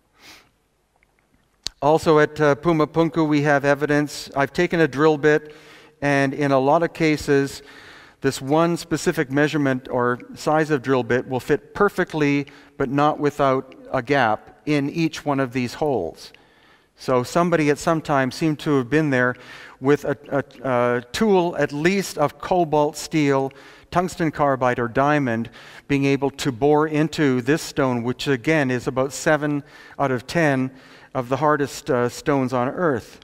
Also at Pumapunku, we have evidence. I've taken a drill bit, and in a lot of cases, this one specific measurement or size of drill bit will fit perfectly, but not without a gap in each one of these holes. So somebody at some time seemed to have been there with a tool at least of cobalt steel, tungsten carbide, or diamond, being able to bore into this stone, which again is about 7 out of 10 of the hardest stones on earth.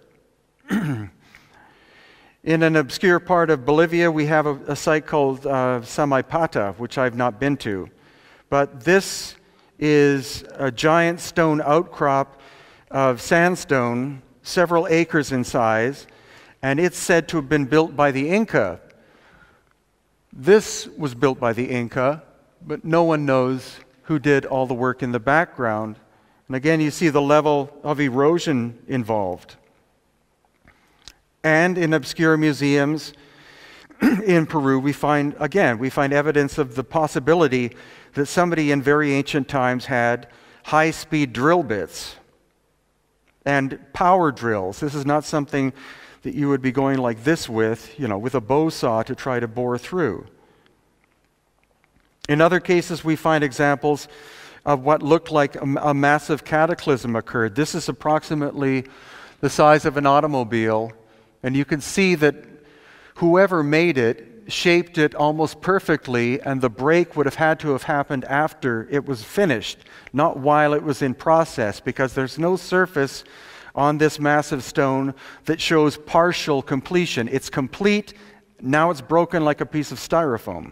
In an obscure part of Bolivia, we have a site called Samaipata, which I've not been to. But this is a giant stone outcrop of sandstone, several acres in size, and it's said to have been built by the Inca. This was built by the Inca, but no one knows who did all the work in the background. And again, you see the level of erosion involved. And in obscure museums in Peru, we find evidence of the possibility that somebody in very ancient times had high-speed drill bits and power drills. This is not something that you would be going like this with a bow saw to try to bore through. In other cases, we find examples of what looked like a massive cataclysm occurred. This is approximately the size of an automobile, and you can see that whoever made it shaped it almost perfectly, and the break would have had to have happened after it was finished, not while it was in process, because there's no surface on this massive stone that shows partial completion. It's complete, now it's broken like a piece of styrofoam.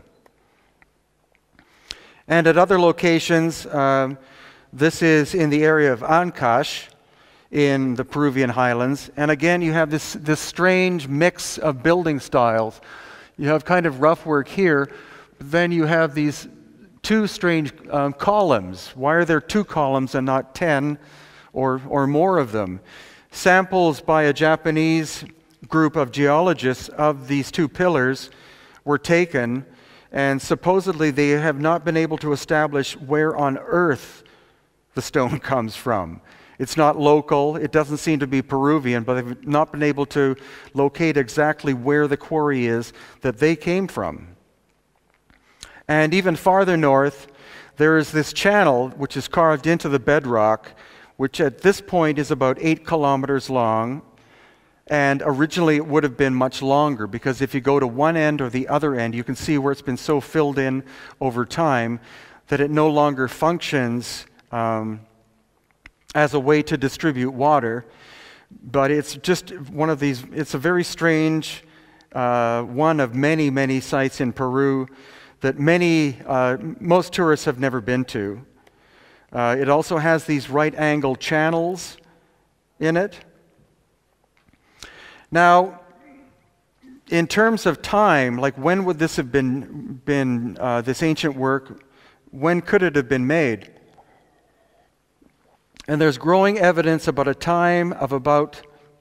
And at other locations, this is in the area of Ancash in the Peruvian highlands. And again, you have this strange mix of building styles. You have kind of rough work here, but then you have these two strange columns. Why are there 2 columns and not 10 or more of them? Samples by a Japanese group of geologists of these 2 pillars were taken, and supposedly they have not been able to establish where on earth the stone comes from. It's not local, it doesn't seem to be Peruvian, but they've not been able to locate exactly where the quarry is that they came from. And even farther north, there is this channel which is carved into the bedrock, which at this point is about 8 kilometers long. And originally it would have been much longer, because if you go to one end or the other end, you can see where it's been so filled in over time that it no longer functions as a way to distribute water. But it's just one of these, it's a very strange one of many, many sites in Peru that most tourists have never been to. It also has these right-angled channels in it. Now, in terms of time, like when would this have been this ancient work, when could it have been made? And there's growing evidence about a time of about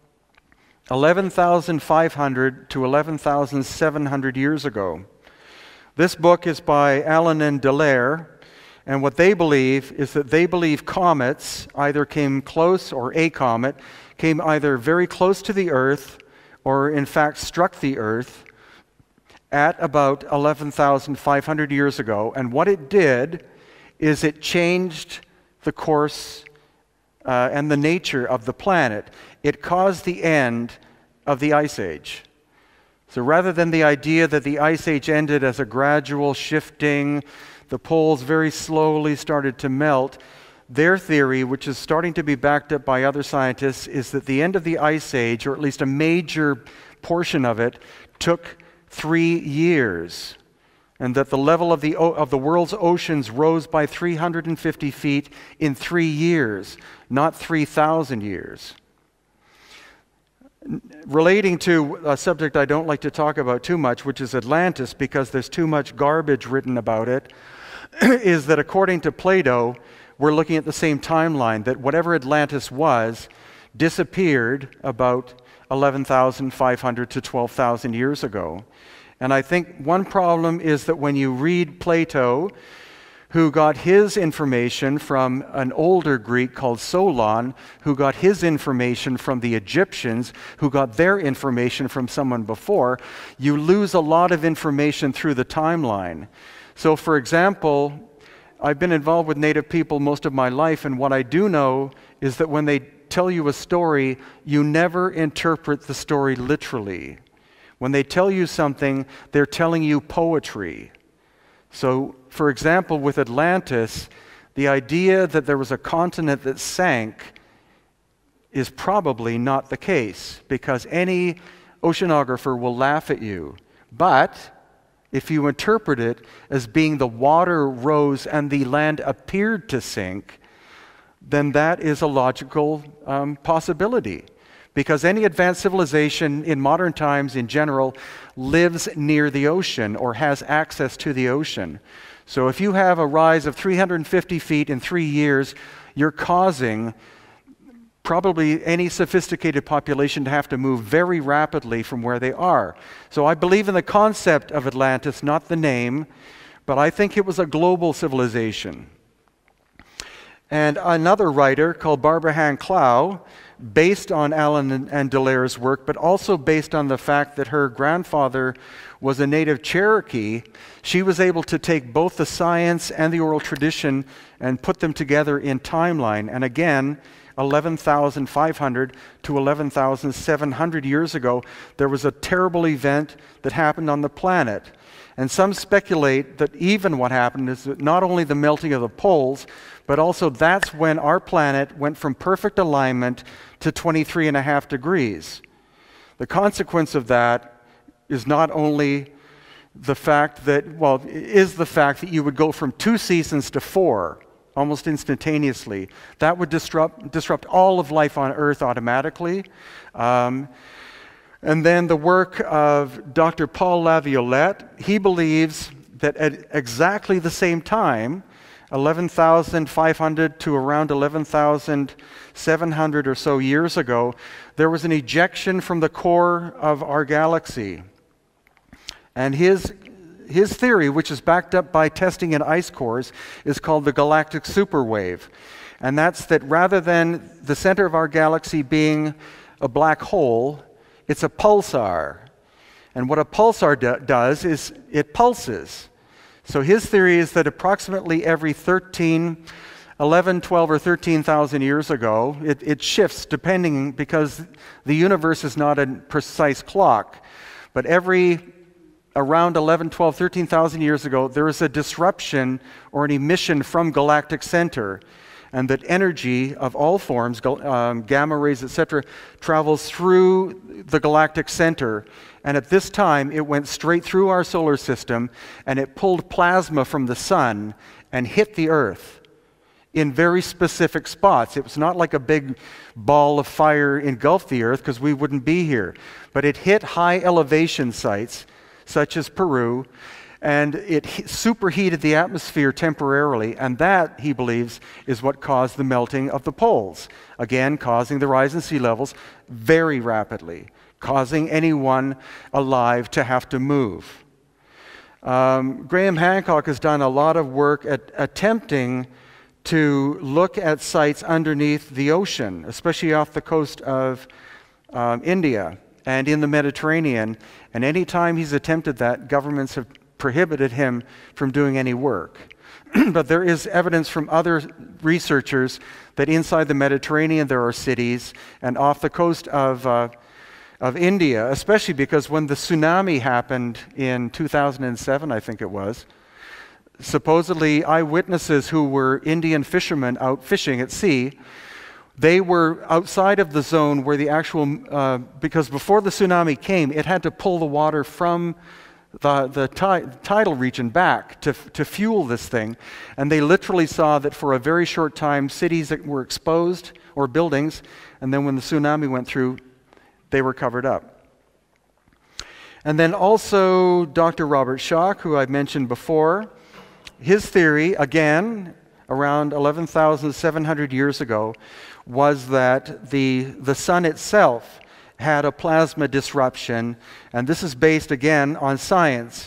11,500 to 11,700 years ago. This book is by Alain and Dallaire, And what they believe is that they believe comets either came close, or a comet came either very close to the Earth or in fact struck the Earth at about 11,500 years ago. And what it did is it changed the course and the nature of the planet. It caused the end of the Ice Age. So rather than the idea that the Ice Age ended as a gradual shifting, the poles very slowly started to melt, their theory, which is starting to be backed up by other scientists, is that the end of the Ice Age, or at least a major portion of it, took 3 years, and that the level of the world's oceans rose by 350 feet in 3 years, not 3,000 years. Relating to a subject I don't like to talk about too much, which is Atlantis, because there's too much garbage written about it, is that according to Plato, we're looking at the same timeline, that whatever Atlantis was disappeared about 11,500 to 12,000 years ago. And I think one problem is that when you read Plato, who got his information from an older Greek called Solon, who got his information from the Egyptians, who got their information from someone before, you lose a lot of information through the timeline. So, for example, I've been involved with Native people most of my life, and what I do know is that when they tell you a story, you never interpret the story literally. When they tell you something, they're telling you poetry. So, for example, with Atlantis, the idea that there was a continent that sank is probably not the case, because any oceanographer will laugh at you. But if you interpret it as being the water rose and the land appeared to sink, then that is a logical possibility. Because any advanced civilization in modern times in general lives near the ocean or has access to the ocean. So if you have a rise of 350 feet in 3 years, you're causing probably any sophisticated population to have to move very rapidly from where they are. So I believe in the concept of Atlantis, not the name, but I think it was a global civilization. And another writer called Barbara Hand Clow, based on Alan and Dallaire's work, but also based on the fact that her grandfather was a native Cherokee, she was able to take both the science and the oral tradition and put them together in timeline. And again, 11,500 to 11,700 years ago, there was a terrible event that happened on the planet. And some speculate that even what happened is that not only the melting of the poles, but also that's when our planet went from perfect alignment to 23.5 degrees. The consequence of that is not only the fact that, is the fact that you would go from 2 seasons to 4 almost instantaneously. That would disrupt all of life on Earth automatically. And then the work of Dr. Paul Laviolette, he believes that at exactly the same time, 11,500 to around 11,700 or so years ago, there was an ejection from the core of our galaxy. And his theory, which is backed up by testing in ice cores, is called the galactic superwave. And that's that rather than the center of our galaxy being a black hole, it's a pulsar. And what a pulsar does is it pulses. So his theory is that approximately every 11, 12, or 13,000 years ago, it shifts depending, because the universe is not a precise clock. But around 11, 12, 13,000 years ago, there is a disruption or an emission from galactic center, and that energy of all forms, gamma rays, etc., travels through the galactic center. And at this time, it went straight through our solar system, and it pulled plasma from the sun and hit the Earth in very specific spots. It was not like a big ball of fire engulfed the Earth, because we wouldn't be here. But it hit high elevation sites, such as Peru, and it superheated the atmosphere temporarily, and that, he believes, is what caused the melting of the poles, again causing the rise in sea levels very rapidly, causing anyone alive to have to move. Graham Hancock has done a lot of work at attempting to look at sites underneath the ocean, especially off the coast of India and in the Mediterranean. And any time he's attempted that, governments have prohibited him from doing any work. But there is evidence from other researchers that inside the Mediterranean there are cities, and off the coast of India, especially because when the tsunami happened in 2007, I think it was, supposedly eyewitnesses who were Indian fishermen out fishing at sea, they were outside of the zone where the actual, because before the tsunami came, it had to pull the water from the tidal region back to fuel this thing. And they literally saw that for a very short time, cities that were exposed, or buildings, and then when the tsunami went through, they were covered up. And then also Dr. Robert Schoch, who I've mentioned before, his theory, again, around 11,700 years ago, was that the sun itself had a plasma disruption, and this is based again on science,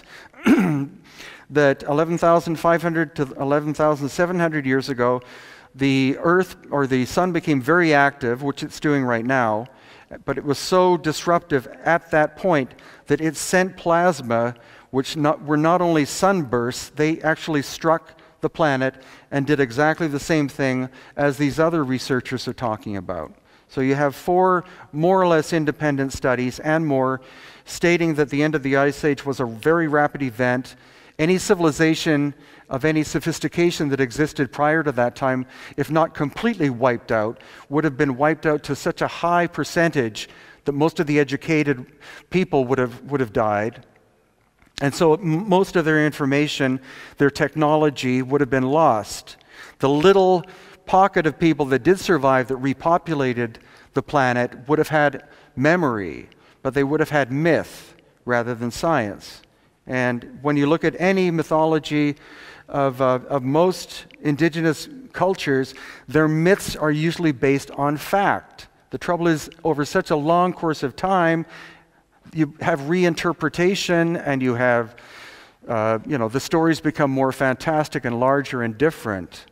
that 11,500 to 11,700 years ago, the Earth or the sun became very active, which it's doing right now, but it was so disruptive at that point that it sent plasma, which were not only sunbursts, they actually struck the planet and did exactly the same thing as these other researchers are talking about. So you have 4 more or less independent studies and more stating that the end of the Ice Age was a very rapid event. Any civilization of any sophistication that existed prior to that time, if not completely wiped out, would have been wiped out to such a high percentage that most of the educated people would have died. And so most of their information, their technology would have been lost. The little pocket of people that did survive that repopulated the planet would have had memory, but they would have had myth rather than science. And when you look at any mythology of most indigenous cultures, their myths are usually based on fact. The trouble is, over such a long course of time, you have reinterpretation, and you have, the stories become more fantastic and larger and different.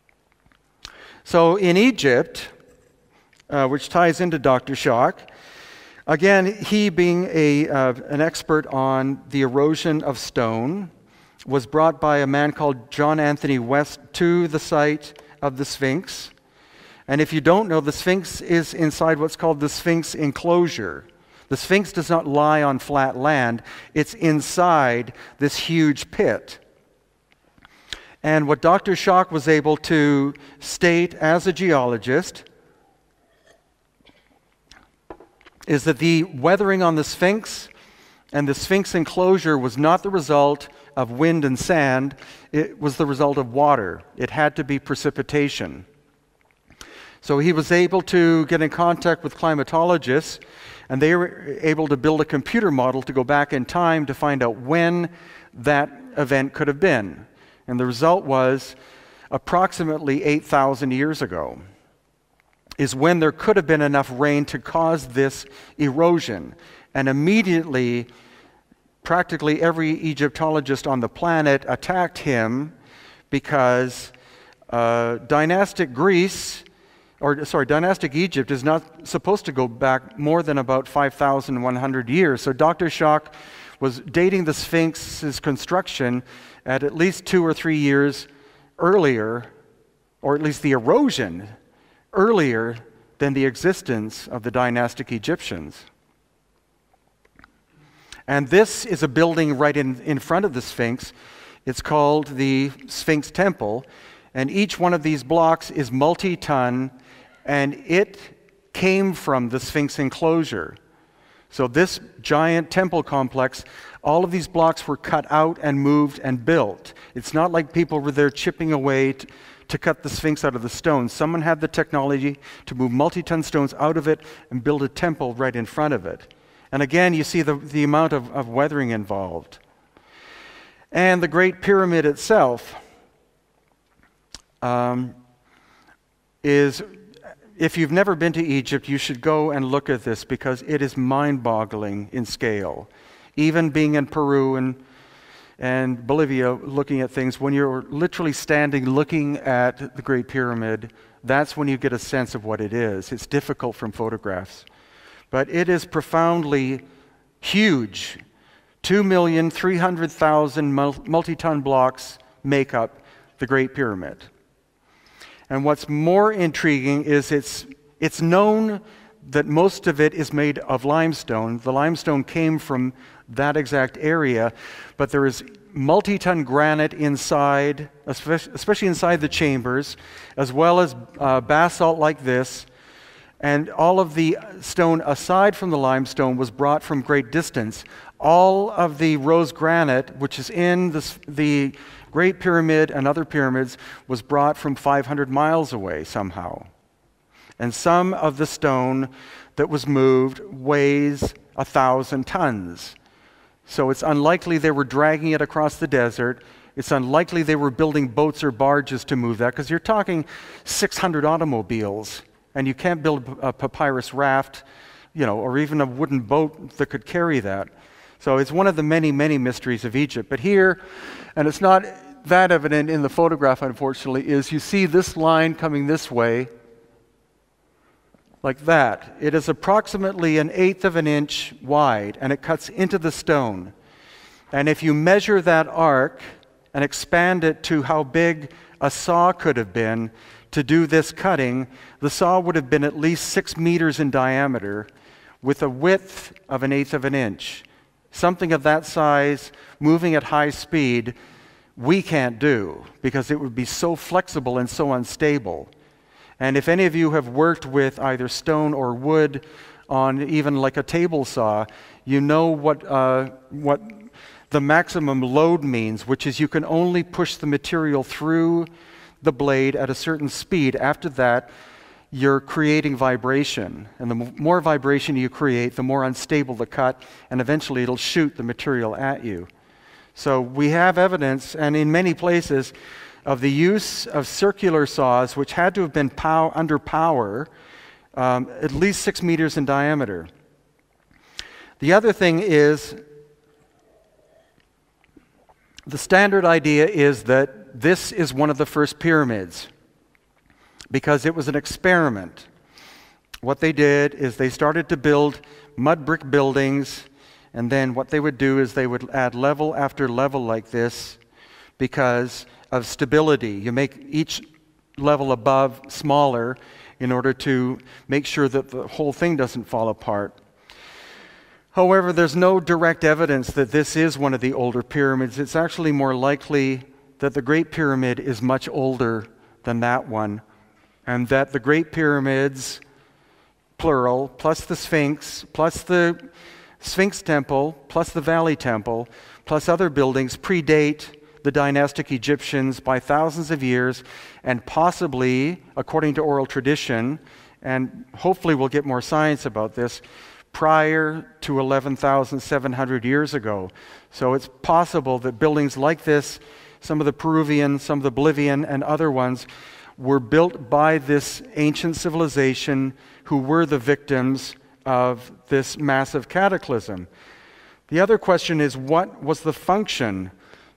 So in Egypt, which ties into Dr. Schoch, again, he being an expert on the erosion of stone, was brought by a man called John Anthony West to the site of the Sphinx. And if you don't know, the Sphinx is inside what's called the Sphinx enclosure. The Sphinx does not lie on flat land. It's inside this huge pit. And what Dr. Schoch was able to state as a geologist is that the weathering on the Sphinx and the Sphinx enclosure was not the result of wind and sand. It was the result of water. It had to be precipitation. So he was able to get in contact with climatologists, and they were able to build a computer model to go back in time to find out when that event could have been. And the result was approximately 8,000 years ago is when there could have been enough rain to cause this erosion. And immediately, practically every Egyptologist on the planet attacked him because dynastic Egypt is not supposed to go back more than about 5,100 years. So Dr. Schoch was dating the Sphinx's construction at least 2 or 3 years earlier, or at least the erosion earlier than the existence of the dynastic Egyptians. And this is a building right in front of the Sphinx. It's called the Sphinx Temple, and each one of these blocks is multi-ton, and it came from the Sphinx enclosure. So this giant temple complex, all of these blocks were cut out and moved and built. It's not like people were there chipping away to cut the Sphinx out of the stone. Someone had the technology to move multi-ton stones out of it and build a temple right in front of it. And again, you see the amount of weathering involved. And the Great Pyramid itself is, if you've never been to Egypt, you should go and look at this because it is mind-boggling in scale. Even being in Peru and Bolivia looking at things, when you're literally standing looking at the Great Pyramid, that's when you get a sense of what it is. It's difficult from photographs. But it is profoundly huge. 2,300,000 multi-ton blocks make up the Great Pyramid. And what's more intriguing is it's known that most of it is made of limestone. The limestone came from that exact area, but there is multi-ton granite inside, especially inside the chambers, as well as basalt like this. And all of the stone aside from the limestone was brought from great distance. All of the rose granite, which is in the Great Pyramid and other pyramids, was brought from 500 miles away somehow. And some of the stone that was moved weighs 1,000 tons. So it's unlikely they were dragging it across the desert. It's unlikely they were building boats or barges to move that, because you're talking 600 automobiles, and you can't build a papyrus raft, or even a wooden boat that could carry that. So it's one of the many, many mysteries of Egypt. But here, and it's not that evident in the photograph, unfortunately, is you see this line coming this way, like that. It is approximately 1/8 of an inch wide, and it cuts into the stone. And if you measure that arc and expand it to how big a saw could have been to do this cutting, the saw would have been at least 6 meters in diameter with a width of 1/8 of an inch. Something of that size, moving at high speed, we can't do because it would be so flexible and so unstable. And if any of you have worked with either stone or wood on even like a table saw, you know what the maximum load means, which is you can only push the material through the blade at a certain speed. After that, you're creating vibration. And the more vibration you create, the more unstable the cut, and eventually it'll shoot the material at you. So we have evidence, and in many places, of the use of circular saws, which had to have been under power, at least 6 meters in diameter. The other thing is, the standard idea is that this is one of the first pyramids, because it was an experiment. What they did is they started to build mud brick buildings, and then what they would do is they would add level after level like this because of stability. You make each level above smaller in order to make sure that the whole thing doesn't fall apart. However, there's no direct evidence that this is one of the older pyramids. It's actually more likely that the Great Pyramid is much older than that one, and that the Great Pyramids, plural, plus the Sphinx, plus the Sphinx Temple, plus the Valley Temple, plus other buildings predate the dynastic Egyptians by thousands of years, and possibly, according to oral tradition, and hopefully we'll get more science about this, prior to 11,700 years ago. So it's possible that buildings like this, some of the Peruvian, some of the Bolivian, and other ones, were built by this ancient civilization who were the victims of this massive cataclysm. The other question is, what was the function,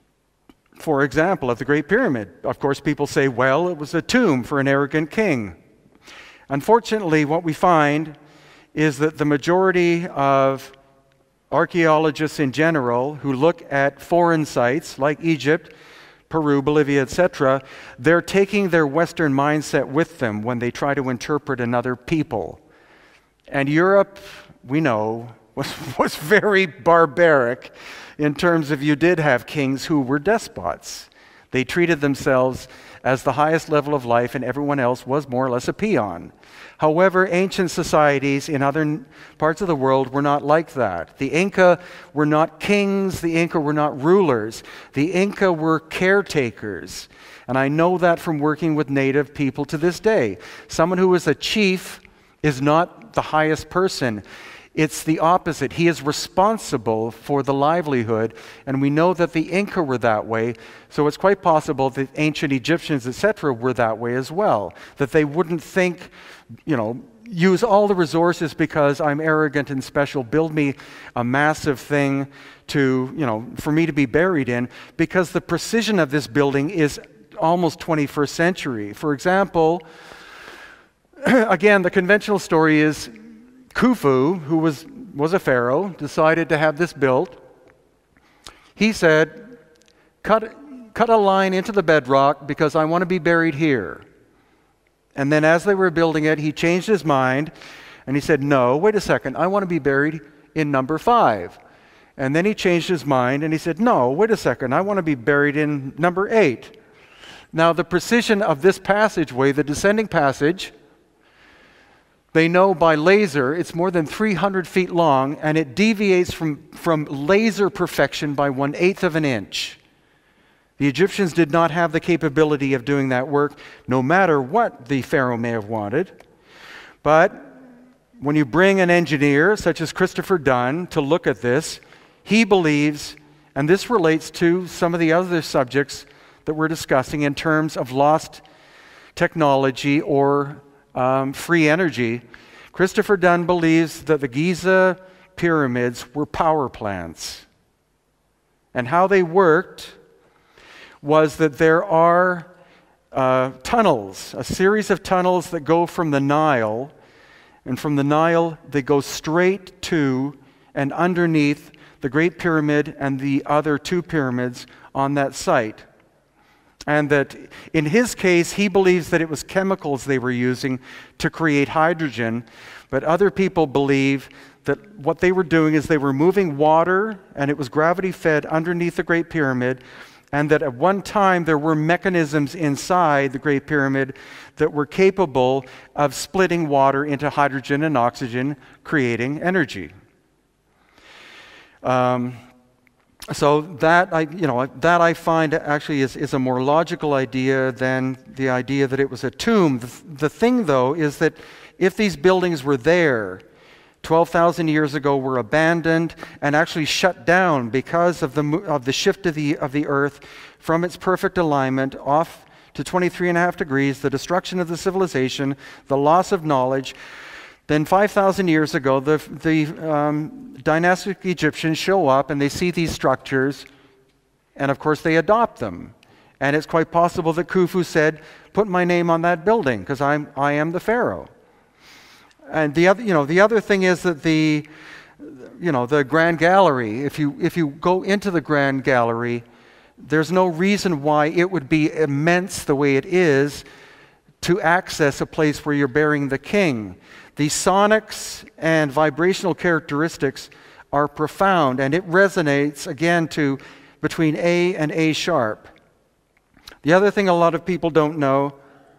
for example, of the Great Pyramid? Of course, people say, well, it was a tomb for an arrogant king. Unfortunately, what we find is that the majority of archaeologists in general who look at foreign sites like Egypt, Peru, Bolivia, etc., they're taking their Western mindset with them when they try to interpret another people. And Europe, we know, was very barbaric in terms of you did have kings who were despots. They treated themselves as the highest level of life, and everyone else was more or less a peon. However, ancient societies in other parts of the world were not like that. The Inca were not kings. The Inca were not rulers. The Inca were caretakers. And I know that from working with native people to this day. Someone who is a chief is not the highest person. It's the opposite. He is responsible for the livelihood, and we know that the Inca were that way, so it's quite possible that ancient Egyptians, etc., were that way as well, that they wouldn't think, use all the resources because I'm arrogant and special, build me a massive thing for me to be buried in, because the precision of this building is almost 21st century. For example, again, the conventional story is Khufu, who was a pharaoh, decided to have this built. He said, cut a line into the bedrock because I want to be buried here. And then as they were building it, he changed his mind and he said, no, wait a second, I want to be buried in number 5. And then he changed his mind and he said, no, wait a second, I want to be buried in number 8. Now the precision of this passageway, the descending passage, they know by laser it's more than 300 feet long, and it deviates from laser perfection by 1/8 of an inch. The Egyptians did not have the capability of doing that work, no matter what the Pharaoh may have wanted. But when you bring an engineer such as Christopher Dunn to look at this, he believes, and this relates to some of the other subjects that we're discussing in terms of lost technology or free energy. Christopher Dunn believes that the Giza pyramids were power plants. And how they worked was that there are tunnels, a series of tunnels that go from the Nile, and from the Nile they go straight to and underneath the Great Pyramid and the other 2 pyramids on that site. And that in his case, he believes that it was chemicals they were using to create hydrogen, but other people believe that what they were doing is they were moving water, and it was gravity-fed underneath the Great Pyramid, and that at one time there were mechanisms inside the Great Pyramid that were capable of splitting water into hydrogen and oxygen, creating energy. So that I find actually is a more logical idea than the idea that it was a tomb. The thing, though, is that if these buildings were there 12,000 years ago, were abandoned and actually shut down because of the shift of the Earth from its perfect alignment off to 23.5 degrees, the destruction of the civilization, the loss of knowledge, then 5,000 years ago, the dynastic Egyptians show up and they see these structures, and of course they adopt them. And it's quite possible that Khufu said, "Put my name on that building because I am the pharaoh." And the other thing is that the Grand Gallery. If you go into the Grand Gallery, there's no reason why it would be immense the way it is to access a place where you're burying the king. The sonics and vibrational characteristics are profound, and it resonates, again, to between A and A sharp. The other thing a lot of people don't know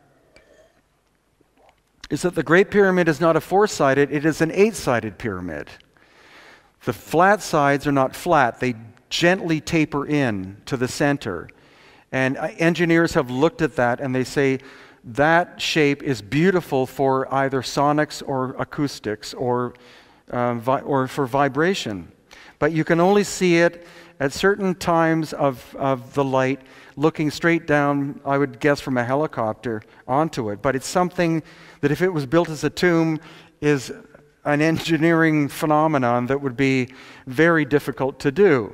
is that the Great Pyramid is not a 4-sided, it is an 8-sided pyramid. The flat sides are not flat, they gently taper in to the center. And engineers have looked at that and they say, that shape is beautiful for either sonics or acoustics or for vibration. But you can only see it at certain times of the light, looking straight down, I would guess, from a helicopter onto it. But it's something that if it was built as a tomb is an engineering phenomenon that would be very difficult to do.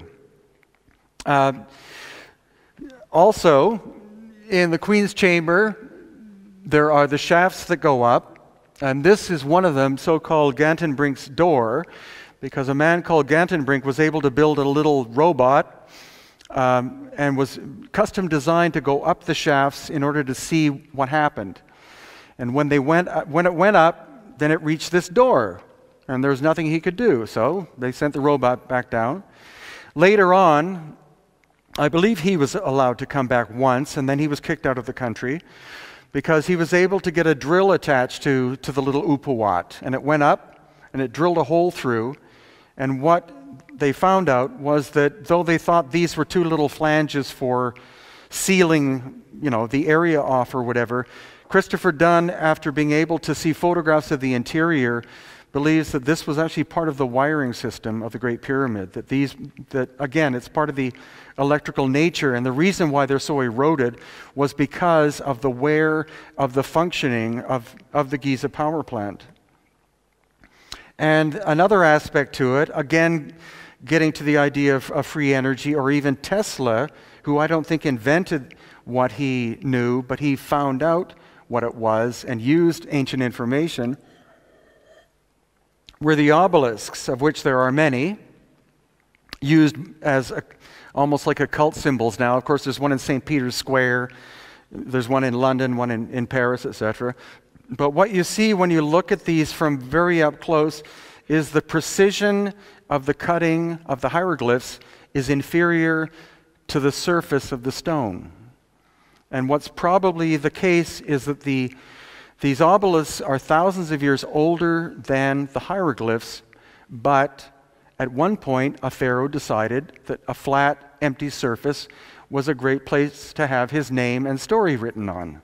Also, in the Queen's Chamber, there are the shafts that go up, and this is one of them, so-called Gantenbrink's door, because a man called Gantenbrink was able to build a little robot and was custom designed to go up the shafts in order to see what happened. And when it went up, then it reached this door, and there was nothing he could do, so they sent the robot back down. Later on, I believe he was allowed to come back once, and then he was kicked out of the country, because he was able to get a drill attached to the little Upawat. And it went up, and it drilled a hole through. And what they found out was that though they thought these were 2 little flanges for sealing, the area off or whatever, Christopher Dunn, after being able to see photographs of the interior, believes that this was actually part of the wiring system of the Great Pyramid, that again, it's part of the electrical nature, and the reason why they're so eroded was because of the wear of the functioning of the Giza power plant. And another aspect to it, again, getting to the idea of free energy, or even Tesla, who I don't think invented what he knew, but he found out what it was and used ancient information, were the obelisks, of which there are many, used as almost like occult symbols now. Of course, there's one in St. Peter's Square, there's one in London, one in Paris, etc. But what you see when you look at these from very up close is the precision of the cutting of the hieroglyphs is inferior to the surface of the stone. And what's probably the case is that these obelisks are thousands of years older than the hieroglyphs, but at one point a pharaoh decided that a flat, empty surface was a great place to have his name and story written on.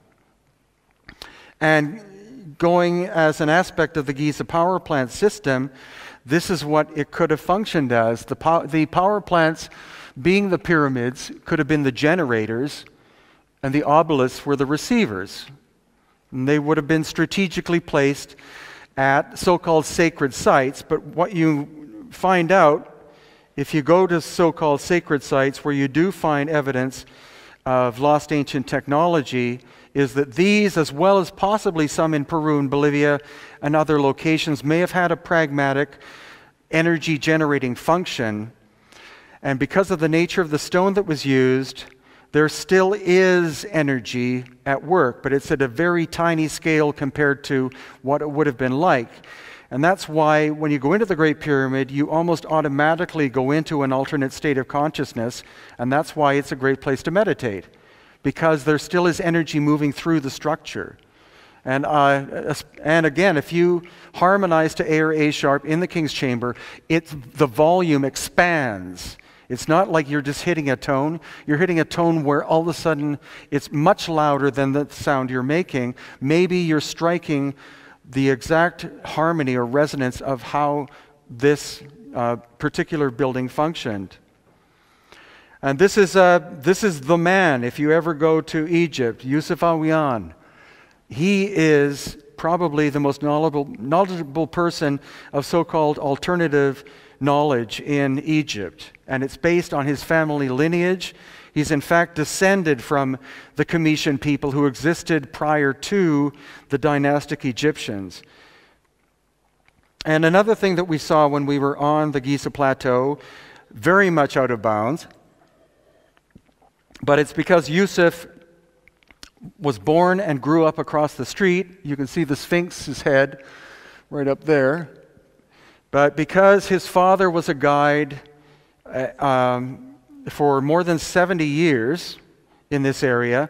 And going as an aspect of the Giza power plant system, this is what it could have functioned as. The power plants, being the pyramids, could have been the generators, and the obelisks were the receivers. And they would have been strategically placed at so-called sacred sites. But what you find out, if you go to so-called sacred sites where you do find evidence of lost ancient technology, is that these, as well as possibly some in Peru and Bolivia and other locations, may have had a pragmatic energy generating function. And because of the nature of the stone that was used, there still is energy at work, but it's at a very tiny scale compared to what it would have been like. And that's why when you go into the Great Pyramid, you almost automatically go into an alternate state of consciousness, and that's why it's a great place to meditate, because there still is energy moving through the structure. And again, if you harmonize to A or A sharp in the King's Chamber, the volume expands. It's not like you're just hitting a tone. You're hitting a tone where all of a sudden it's much louder than the sound you're making. Maybe you're striking the exact harmony or resonance of how this particular building functioned. And this is the man, if you ever go to Egypt, Yusuf Awiyan. He is probably the most knowledgeable person of so-called alternative knowledge in Egypt. And it's based on his family lineage. He's in fact descended from the Comitian people who existed prior to the dynastic Egyptians. And another thing that we saw when we were on the Giza Plateau, very much out of bounds, but it's because Yusuf was born and grew up across the street. You can see the Sphinx's head right up there. But because his father was a guide for more than 70 years in this area,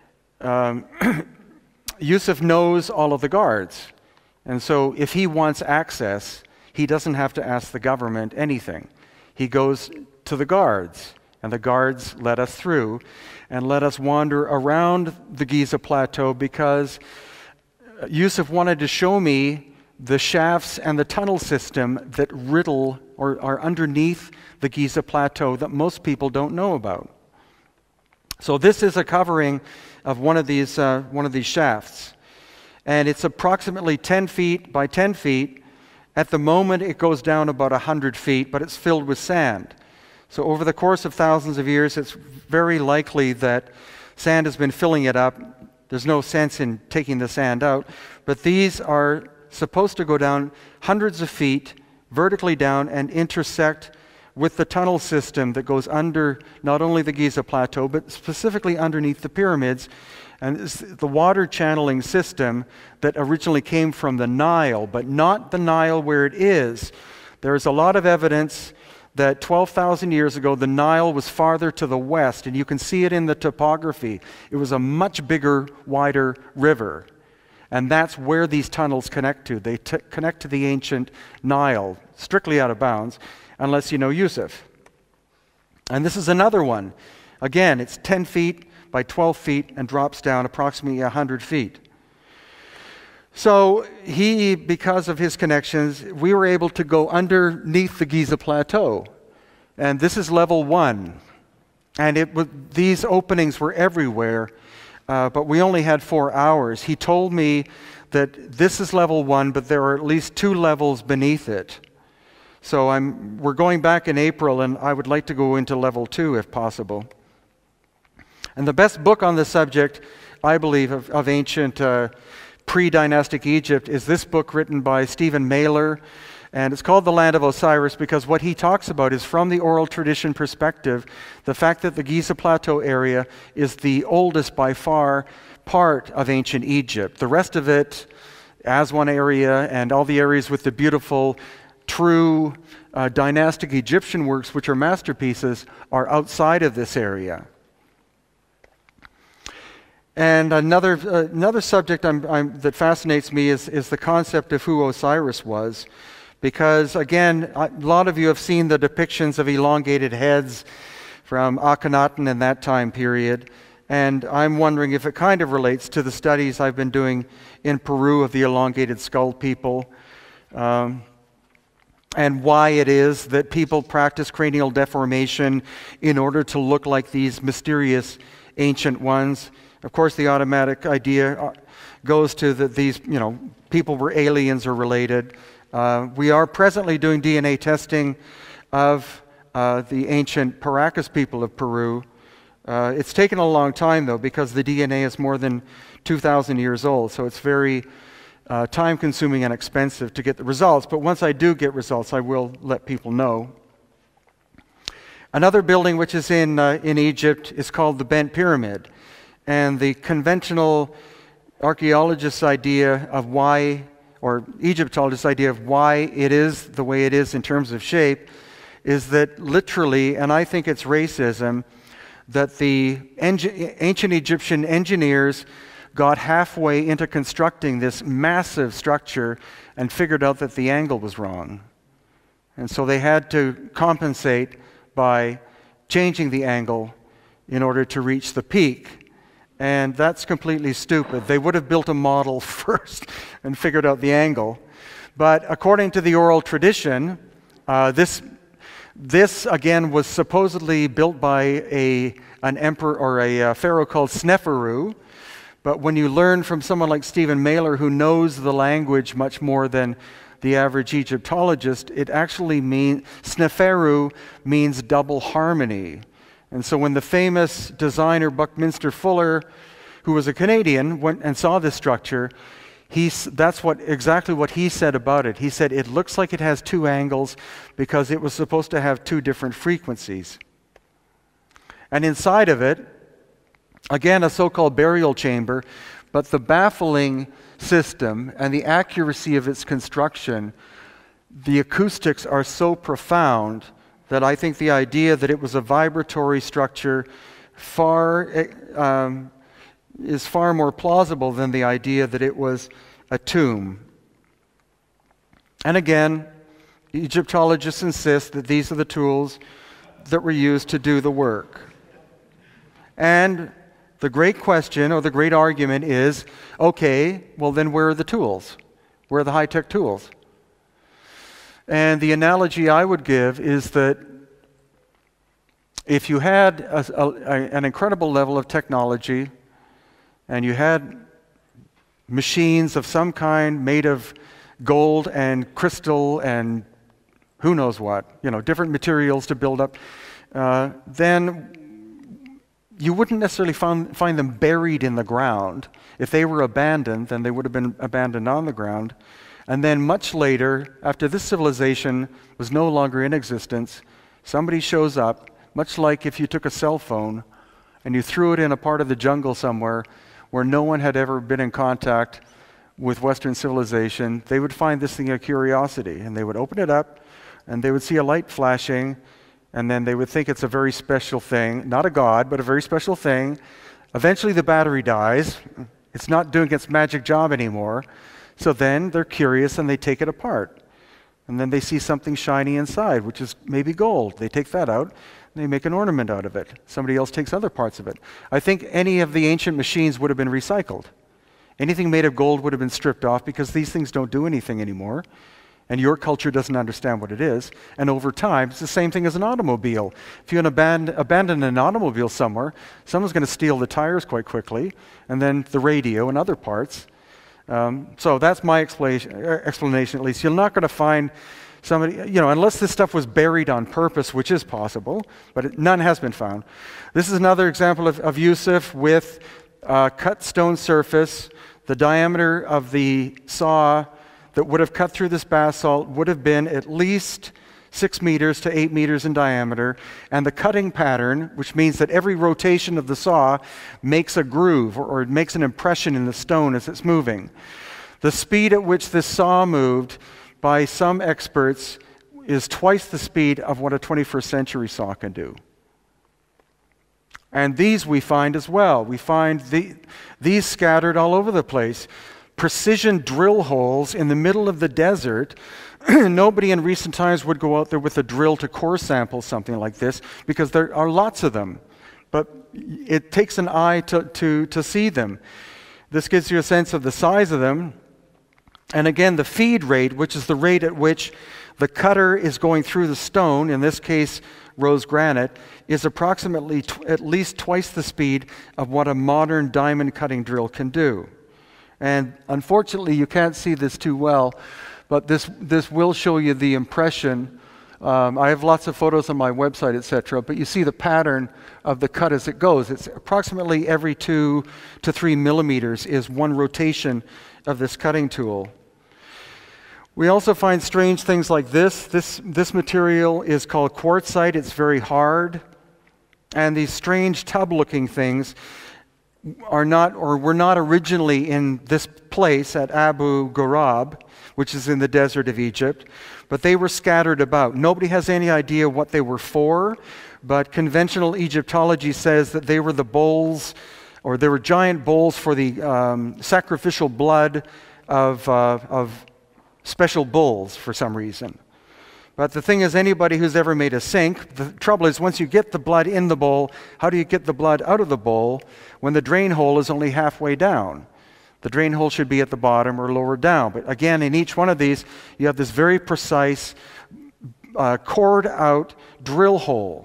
Yusuf knows all of the guards. And so if he wants access, he doesn't have to ask the government anything. He goes to the guards, and the guards let us through and let us wander around the Giza Plateau, because Yusuf wanted to show me the shafts and the tunnel system that riddle or are underneath the Giza Plateau that most people don't know about. So this is a covering of one of these shafts. And it's approximately 10 feet by 10 feet. At the moment, it goes down about 100 feet, but it's filled with sand. So over the course of thousands of years, it's very likely that sand has been filling it up. There's no sense in taking the sand out. But these are supposed to go down hundreds of feet, vertically down, and intersect with the tunnel system that goes under not only the Giza Plateau, but specifically underneath the pyramids. And it's the water channeling system that originally came from the Nile, but not the Nile where it is. There is a lot of evidence that 12,000 years ago, the Nile was farther to the west, and you can see it in the topography. It was a much bigger, wider river. And that's where these tunnels connect to. They connect to the ancient Nile, strictly out of bounds, unless you know Yusuf. And this is another one. Again, it's 10 feet by 12 feet and drops down approximately 100 feet. So because of his connections, we were able to go underneath the Giza Plateau. And this is level 1. And these openings were everywhere. But we only had 4 hours. He told me that this is level 1, but there are at least 2 levels beneath it. So we're going back in April, and I would like to go into level 2 if possible. And the best book on the subject, I believe, of ancient pre-dynastic Egypt is this book written by Stephen Mailer, and it's called The Land of Osiris because what he talks about is from the oral tradition perspective, the fact that the Giza Plateau area is the oldest by far part of ancient Egypt. The rest of it, Aswan area and all the areas with the beautiful, true dynastic Egyptian works, which are masterpieces, are outside of this area. And another subject that fascinates me is the concept of who Osiris was. Because, again, a lot of you have seen the depictions of elongated heads from Akhenaten in that time period. And I'm wondering if it kind of relates to the studies I've been doing in Peru of the elongated skull people. And why it is that people practice cranial deformation in order to look like these mysterious ancient ones. Of course, the automatic idea goes to that these, people were aliens or related. We are presently doing DNA testing of the ancient Paracas people of Peru. It's taken a long time, though, because the DNA is more than 2,000 years old, so it's very time-consuming and expensive to get the results. But once I do get results, I will let people know. Another building which is in Egypt is called the Bent Pyramid. And the conventional archaeologist's idea of why, or Egyptologist's idea of why it is the way it is in terms of shape, is that literally, and I think it's racism, that the ancient Egyptian engineers got halfway into constructing this massive structure and figured out that the angle was wrong. And so they had to compensate by changing the angle in order to reach the peak. And that's completely stupid. They would have built a model first and figured out the angle. But according to the oral tradition, this again was supposedly built by an emperor or a pharaoh called Sneferu. But when you learn from someone like Stephen Mailer, who knows the language much more than the average Egyptologist, it actually means, Sneferu means double harmony. And so when the famous designer Buckminster Fuller, who was a Canadian, went and saw this structure, that's exactly what he said about it. He said it looks like it has 2 angles because it was supposed to have 2 different frequencies. And inside of it, again, a so-called burial chamber, but the baffling system and the accuracy of its construction, the acoustics are so profound that I think the idea that it was a vibratory structure is far more plausible than the idea that it was a tomb. And again, Egyptologists insist that these are the tools that were used to do the work. And the great question or the great argument is, okay, well then where are the tools? Where are the high-tech tools? And the analogy I would give is that if you had an incredible level of technology and you had machines of some kind made of gold and crystal and who knows what, different materials to build up, then you wouldn't necessarily find them buried in the ground. If they were abandoned, then they would have been abandoned on the ground. And then much later, after this civilization was no longer in existence, somebody shows up, much like if you took a cell phone and you threw it in a part of the jungle somewhere where no one had ever been in contact with Western civilization, they would find this thing a curiosity. And they would open it up, and they would see a light flashing, and then they would think it's a very special thing. Not a god, but a very special thing. Eventually the battery dies. It's not doing its magic job anymore. So then they're curious and they take it apart. And then they see something shiny inside, which is maybe gold. They take that out, and they make an ornament out of it. Somebody else takes other parts of it. I think any of the ancient machines would have been recycled. Anything made of gold would have been stripped off because these things don't do anything anymore. And your culture doesn't understand what it is. And over time, it's the same thing as an automobile. If you abandon an automobile somewhere, someone's going to steal the tires quite quickly, and then the radio and other parts. So that's my explanation, at least. You're not going to find somebody, unless this stuff was buried on purpose, which is possible, but none has been found. This is another example of Yusuf with cut stone surface. The diameter of the saw that would have cut through this basalt would have been at least 6 meters to 8 meters in diameter, and the cutting pattern, which means that every rotation of the saw makes a groove or makes an impression in the stone as it's moving. The speed at which this saw moved, by some experts, is twice the speed of what a 21st century saw can do. And these we find as well. We find these scattered all over the place. Precision drill holes in the middle of the desert. Nobody in recent times would go out there with a drill to core sample something like this, because there are lots of them. But it takes an eye to see them. This gives you a sense of the size of them. And again, the feed rate, which is the rate at which the cutter is going through the stone, in this case rose granite, is approximately at least twice the speed of what a modern diamond cutting drill can do. And unfortunately, you can't see this too well, but this will show you the impression. I have lots of photos on my website, etc., but you see the pattern of the cut as it goes. It's approximately every 2 to 3 millimeters is one rotation of this cutting tool. We also find strange things like this. This material is called quartzite. It's very hard. And these strange tub-looking things were not originally in this place at Abu Ghurab, which is in the desert of Egypt, but they were scattered about. Nobody has any idea what they were for, but conventional Egyptology says that they were the bowls, or they were giant bowls for the sacrificial blood of special bulls for some reason. But the thing is, anybody who's ever made a sink, the trouble is once you get the blood in the bowl, how do you get the blood out of the bowl when the drain hole is only halfway down? The drain hole should be at the bottom or lower down. But again, in each one of these, you have this very precise, cored out drill hole.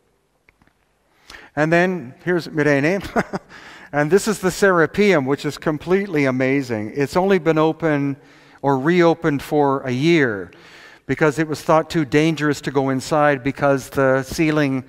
And then here's Myrene. And this is the Serapeum, which is completely amazing. It's only been open or reopened for a year because it was thought too dangerous to go inside because the ceiling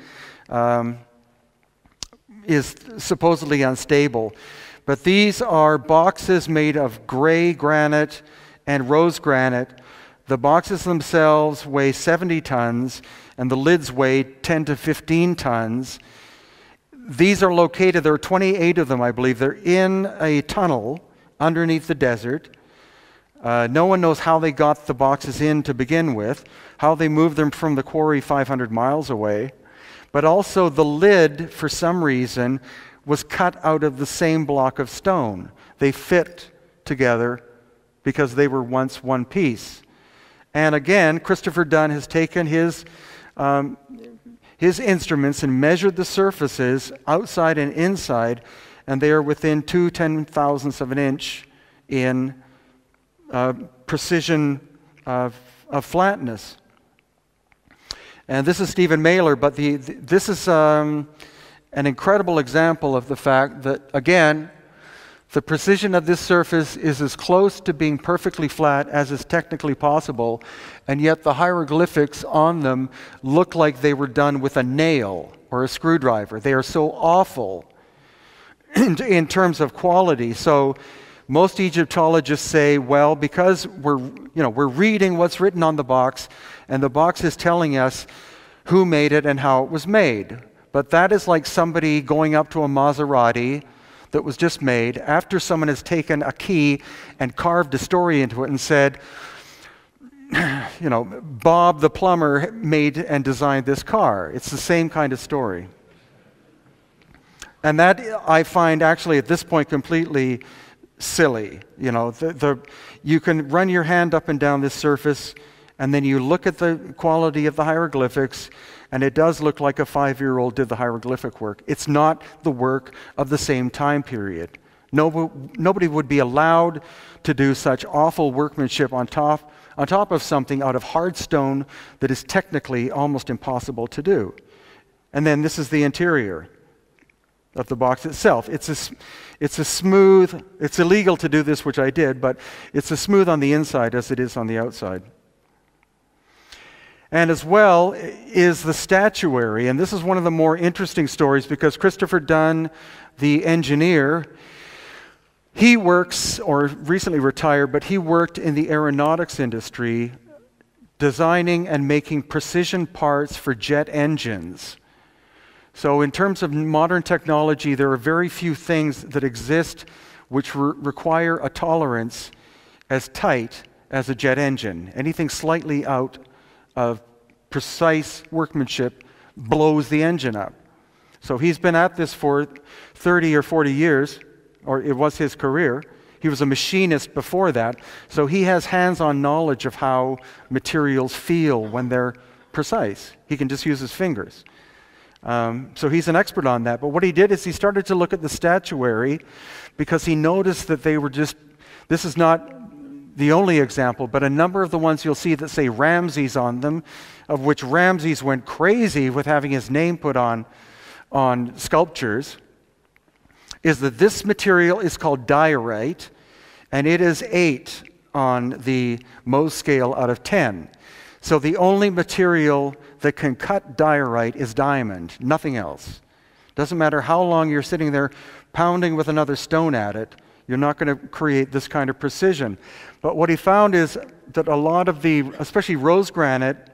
is supposedly unstable. But these are boxes made of gray granite and rose granite. The boxes themselves weigh 70 tons, and the lids weigh 10 to 15 tons. These are located, there are 28 of them, I believe. They're in a tunnel underneath the desert. No one knows how they got the boxes in to begin with, how they moved them from the quarry 500 miles away. But also the lid, for some reason, was cut out of the same block of stone. They fit together because they were once one piece. And again, Christopher Dunn has taken his instruments and measured the surfaces outside and inside, and they are within 2/10,000ths of an inch in precision of flatness. And this is Stephen Mailer, but this is an incredible example of the fact that, again, the precision of this surface is as close to being perfectly flat as is technically possible, and yet the hieroglyphics on them look like they were done with a nail or a screwdriver. They are so awful in terms of quality. So most Egyptologists say, well, because we're reading what's written on the box, and the box is telling us who made it and how it was made. But that is like somebody going up to a Maserati that was just made after someone has taken a key and carved a story into it and said, Bob the plumber made and designed this car. It's the same kind of story. And that I find actually at this point completely silly. You can run your hand up and down this surface, and then you look at the quality of the hieroglyphics, and it does look like a 5-year-old did the hieroglyphic work. It's not the work of the same time period. Nobody would be allowed to do such awful workmanship on top of something out of hard stone that is technically almost impossible to do. And then this is the interior. of the box itself. It's illegal to do this, which I did, but it's as smooth on the inside as it is on the outside. And as well is the statuary, and this is one of the more interesting stories because Christopher Dunn, the engineer, he works, or recently retired, but he worked in the aeronautics industry designing and making precision parts for jet engines. So in terms of modern technology, there are very few things that exist which require a tolerance as tight as a jet engine. Anything slightly out of precise workmanship blows the engine up. So he's been at this for 30 or 40 years, or it was his career. He was a machinist before that, so he has hands-on knowledge of how materials feel when they're precise. He can just use his fingers. So he's an expert on that. But what he did is he started to look at the statuary because he noticed that they were just, this is not the only example, but a number of the ones you'll see that say Ramses on them, of which Ramses went crazy with having his name put on sculptures, is that this material is called diorite, and it is 8 on the Mohs scale out of 10. So the only material that can cut diorite is diamond, nothing else. Doesn't matter how long you're sitting there pounding with another stone at it, you're not going to create this kind of precision. But what he found is that a lot of the, especially rose granite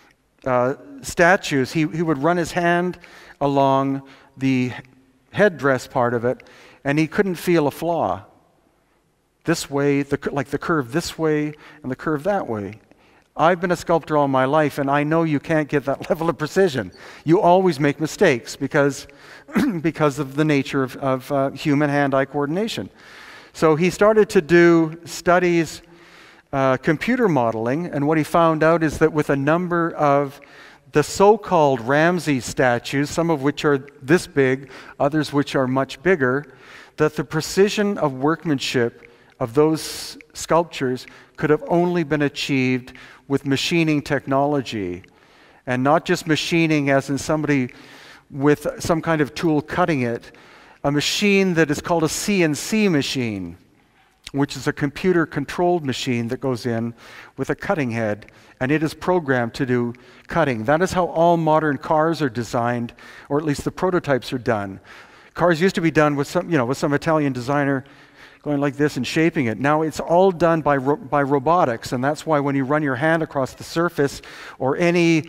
statues, he would run his hand along the headdress part of it, and he couldn't feel a flaw. This way, like the curve this way and the curve that way. I've been a sculptor all my life, and I know you can't get that level of precision. You always make mistakes because of the nature of human hand-eye coordination. So he started to do studies, computer modeling, and what he found out is that with a number of the so-called Ramses statues, some of which are this big, others which are much bigger, that the precision of workmanship of those sculptures could have only been achieved with machining technology. And not just machining as in somebody with some kind of tool cutting it, a machine that is called a CNC machine, which is a computer-controlled machine that goes in with a cutting head, and it is programmed to do cutting. That is how all modern cars are designed, or at least the prototypes are done. Cars used to be done with some Italian designer going like this and shaping it. Now it's all done by robotics, and that's why when you run your hand across the surface or anything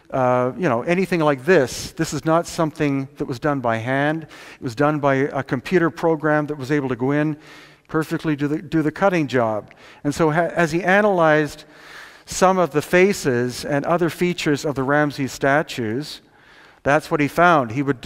like this is not something that was done by hand. It was done by a computer program that was able to go in perfectly do the cutting job. And so as he analyzed some of the faces and other features of the Ramses statues, that's what he found. He would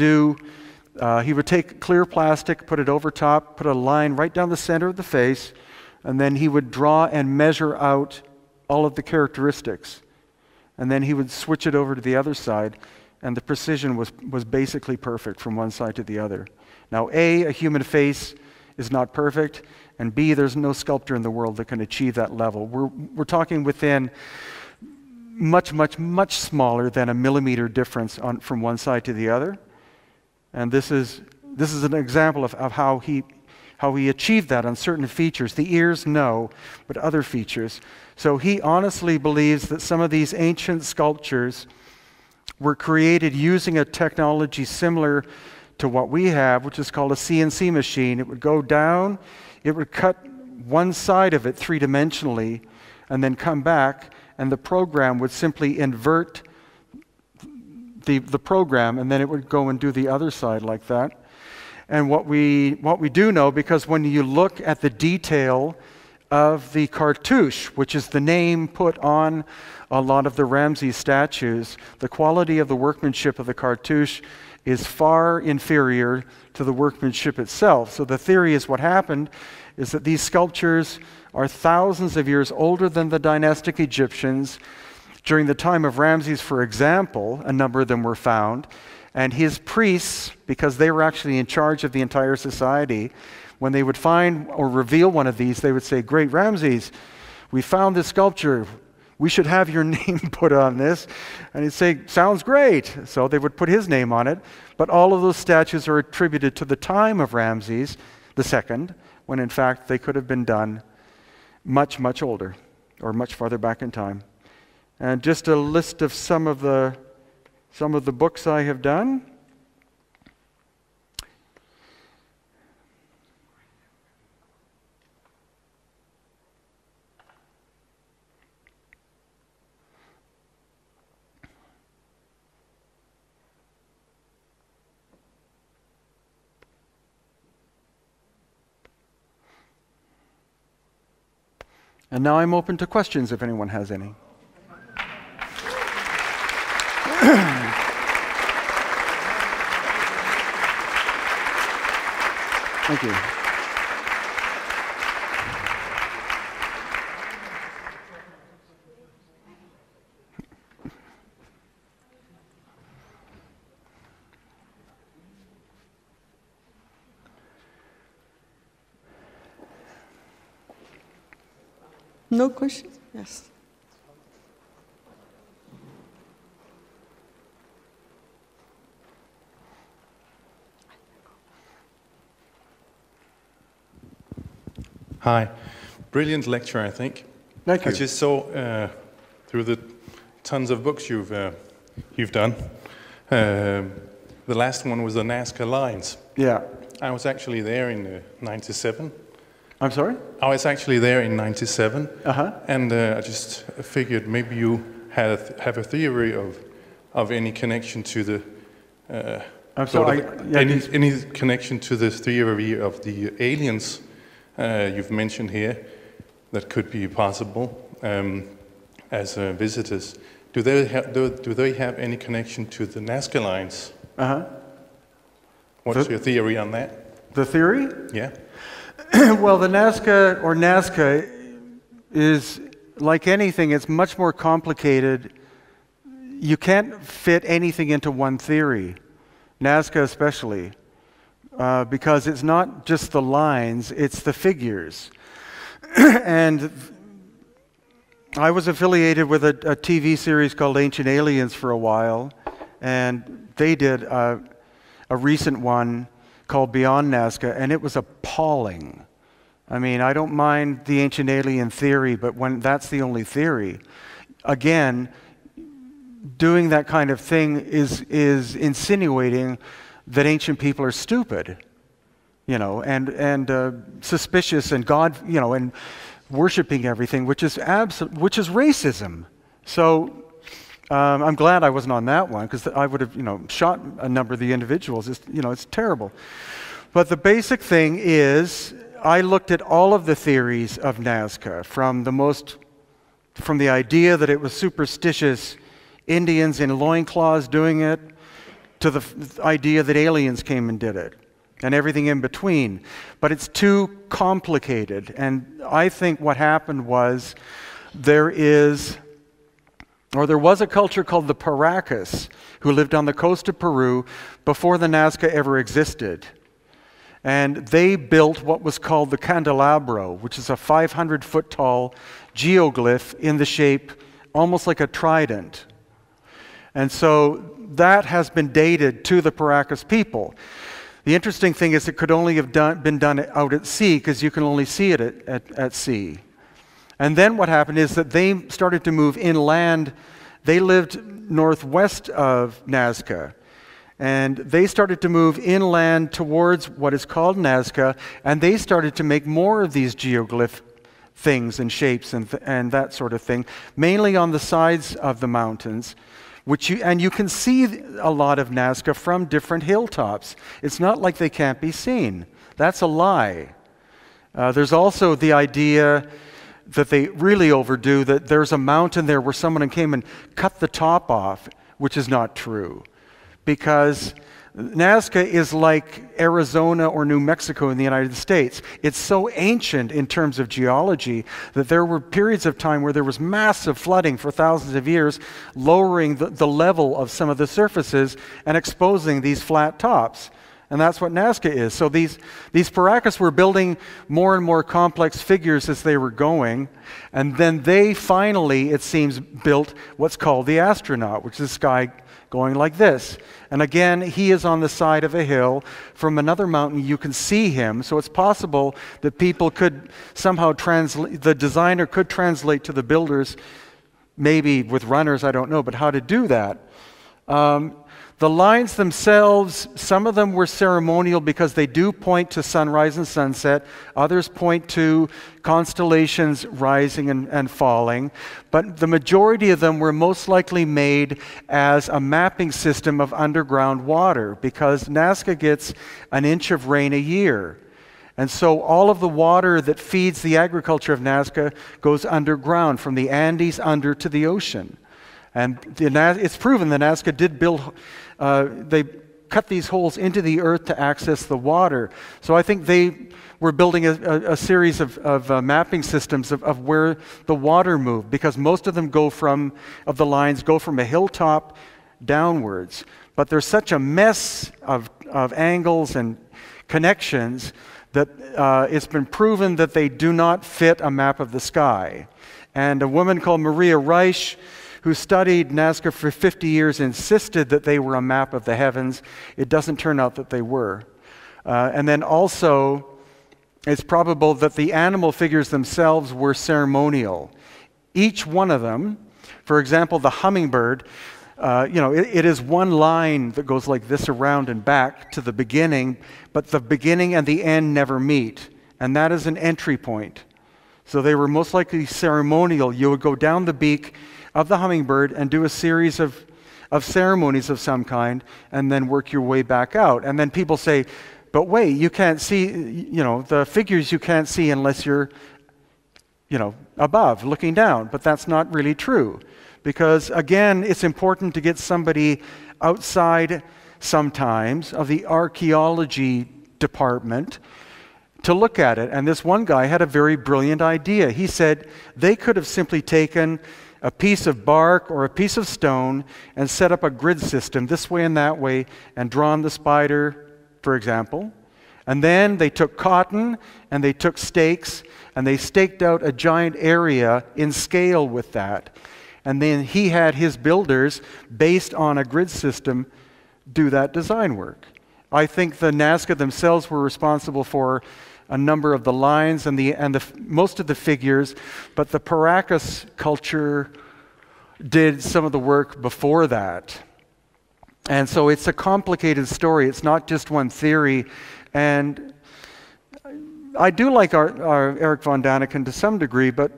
take clear plastic, put it over top, put a line right down the center of the face, and then he would draw and measure out all of the characteristics. And then he would switch it over to the other side, and the precision was basically perfect from one side to the other. Now, a human face is not perfect, and B, there's no sculptor in the world that can achieve that level. We're talking within much, much, much smaller than a millimeter difference from one side to the other. And this is an example of how he achieved that on certain features. The ears, no, but other features. So he honestly believes that some of these ancient sculptures were created using a technology similar to what we have, which is called a CNC machine. It would go down, it would cut one side of it three-dimensionally, and then come back, and the program would simply invert the program, and then it would go and do the other side like that. And what we do know, because when you look at the detail of the cartouche, which is the name put on a lot of the Ramses statues, the quality of the workmanship of the cartouche is far inferior to the workmanship itself. So the theory is what happened is that these sculptures are thousands of years older than the dynastic Egyptians. During the time of Ramses, for example, a number of them were found, and his priests, because they were actually in charge of the entire society, when they would find or reveal one of these, they would say, "Great Ramses, we found this sculpture. we should have your name put on this. And he'd say, sounds great. So they would put his name on it. But all of those statues are attributed to the time of Ramses II, when in fact they could have been done much, much older or much farther back in time. And just a list of some of the books I have done. And now I'm open to questions if anyone has any. Thank you. No questions? Yes. Hi. Brilliant lecture, I think. Thank you. I just saw through the tons of books you've done. The last one was the Nazca Lines. Yeah. I was actually there in '97. I'm sorry? I was actually there in '97. Uh-huh. And I just figured maybe you have a theory of any connection to the I'm sorry. any connection to the theory of the aliens you've mentioned here that could be possible as visitors. Do they have any connection to the Nazca Lines? Uh-huh. What's your theory on that? The theory? Yeah. Well, the Nazca is like anything, it's much more complicated. You can't fit anything into one theory, Nazca especially, because it's not just the lines, it's the figures. And I was affiliated with a TV series called Ancient Aliens for a while, and they did a recent one called Beyond Nazca, and it was appalling. I mean, I don't mind the ancient alien theory, but when that's the only theory, again, doing that kind of thing is insinuating that ancient people are stupid, you know, and suspicious and God, you know, and worshiping everything, which is racism. So I'm glad I wasn't on that one, because I would have, you know, shot a number of the individuals. It's, you know, it's terrible. But the basic thing is, I looked at all of the theories of Nazca, from the idea that it was superstitious Indians in loincloths doing it, to the idea that aliens came and did it, and everything in between. But it's too complicated, and I think what happened was there was a culture called the Paracas who lived on the coast of Peru before the Nazca ever existed. And they built what was called the Candelabro, which is a 500-foot tall geoglyph in the shape almost like a trident. And so that has been dated to the Paracas people. The interesting thing is it could only have been done out at sea, because you can only see it at sea. And then what happened is that they started to move inland. They lived northwest of Nazca. And they started to move inland towards what is called Nazca, and they started to make more of these geoglyph things and shapes and that sort of thing, mainly on the sides of the mountains, and you can see a lot of Nazca from different hilltops. It's not like they can't be seen. That's a lie. There's also the idea that they really overdo, that there's a mountain there where someone came and cut the top off, which is not true. Because Nazca is like Arizona or New Mexico in the United States. It's so ancient in terms of geology that there were periods of time where there was massive flooding for thousands of years, lowering the level of some of the surfaces and exposing these flat tops. And that's what Nazca is. So these Paracas were building more and more complex figures as they were going. And then they finally, it seems, built what's called the astronaut, which is this guy going like this. And again, he is on the side of a hill. From another mountain, you can see him. So it's possible that people could somehow translate, the designer could translate to the builders, maybe with runners, I don't know, but how to do that. The lines themselves, some of them were ceremonial because they do point to sunrise and sunset. Others point to constellations rising and falling. But the majority of them were most likely made as a mapping system of underground water because Nazca gets an inch of rain a year. And so all of the water that feeds the agriculture of Nazca goes underground from the Andes under to the ocean. And it's proven that Nazca did build, they cut these holes into the earth to access the water. So I think they were building a series of mapping systems of where the water moved, because most of them the lines go from a hilltop downwards. But there's such a mess of angles and connections that it's been proven that they do not fit a map of the sky. And a woman called Maria Reich, who studied Nazca for 50 years, insisted that they were a map of the heavens. It doesn't turn out that they were. And then also, it's probable that the animal figures themselves were ceremonial. Each one of them, for example, the hummingbird, it is one line that goes like this around and back to the beginning, but the beginning and the end never meet. And that is an entry point. So they were most likely ceremonial. You would go down the beak of the hummingbird and do a series of ceremonies of some kind and then work your way back out. And then people say, but wait, you can't see, the figures you can't see unless you're, above, looking down. But that's not really true. Because again, it's important to get somebody outside sometimes of the archaeology department to look at it. And this one guy had a very brilliant idea. He said they could have simply taken a piece of bark or a piece of stone and set up a grid system this way and that way and drawn the spider, for example. And then they took cotton and they took stakes and they staked out a giant area in scale with that. And then he had his builders, based on a grid system, do that design work. I think the Nazca themselves were responsible for a number of the lines and most of the figures, but the Paracas culture did some of the work before that. And so it's a complicated story. It's not just one theory. And I do like our Eric von Daniken to some degree, but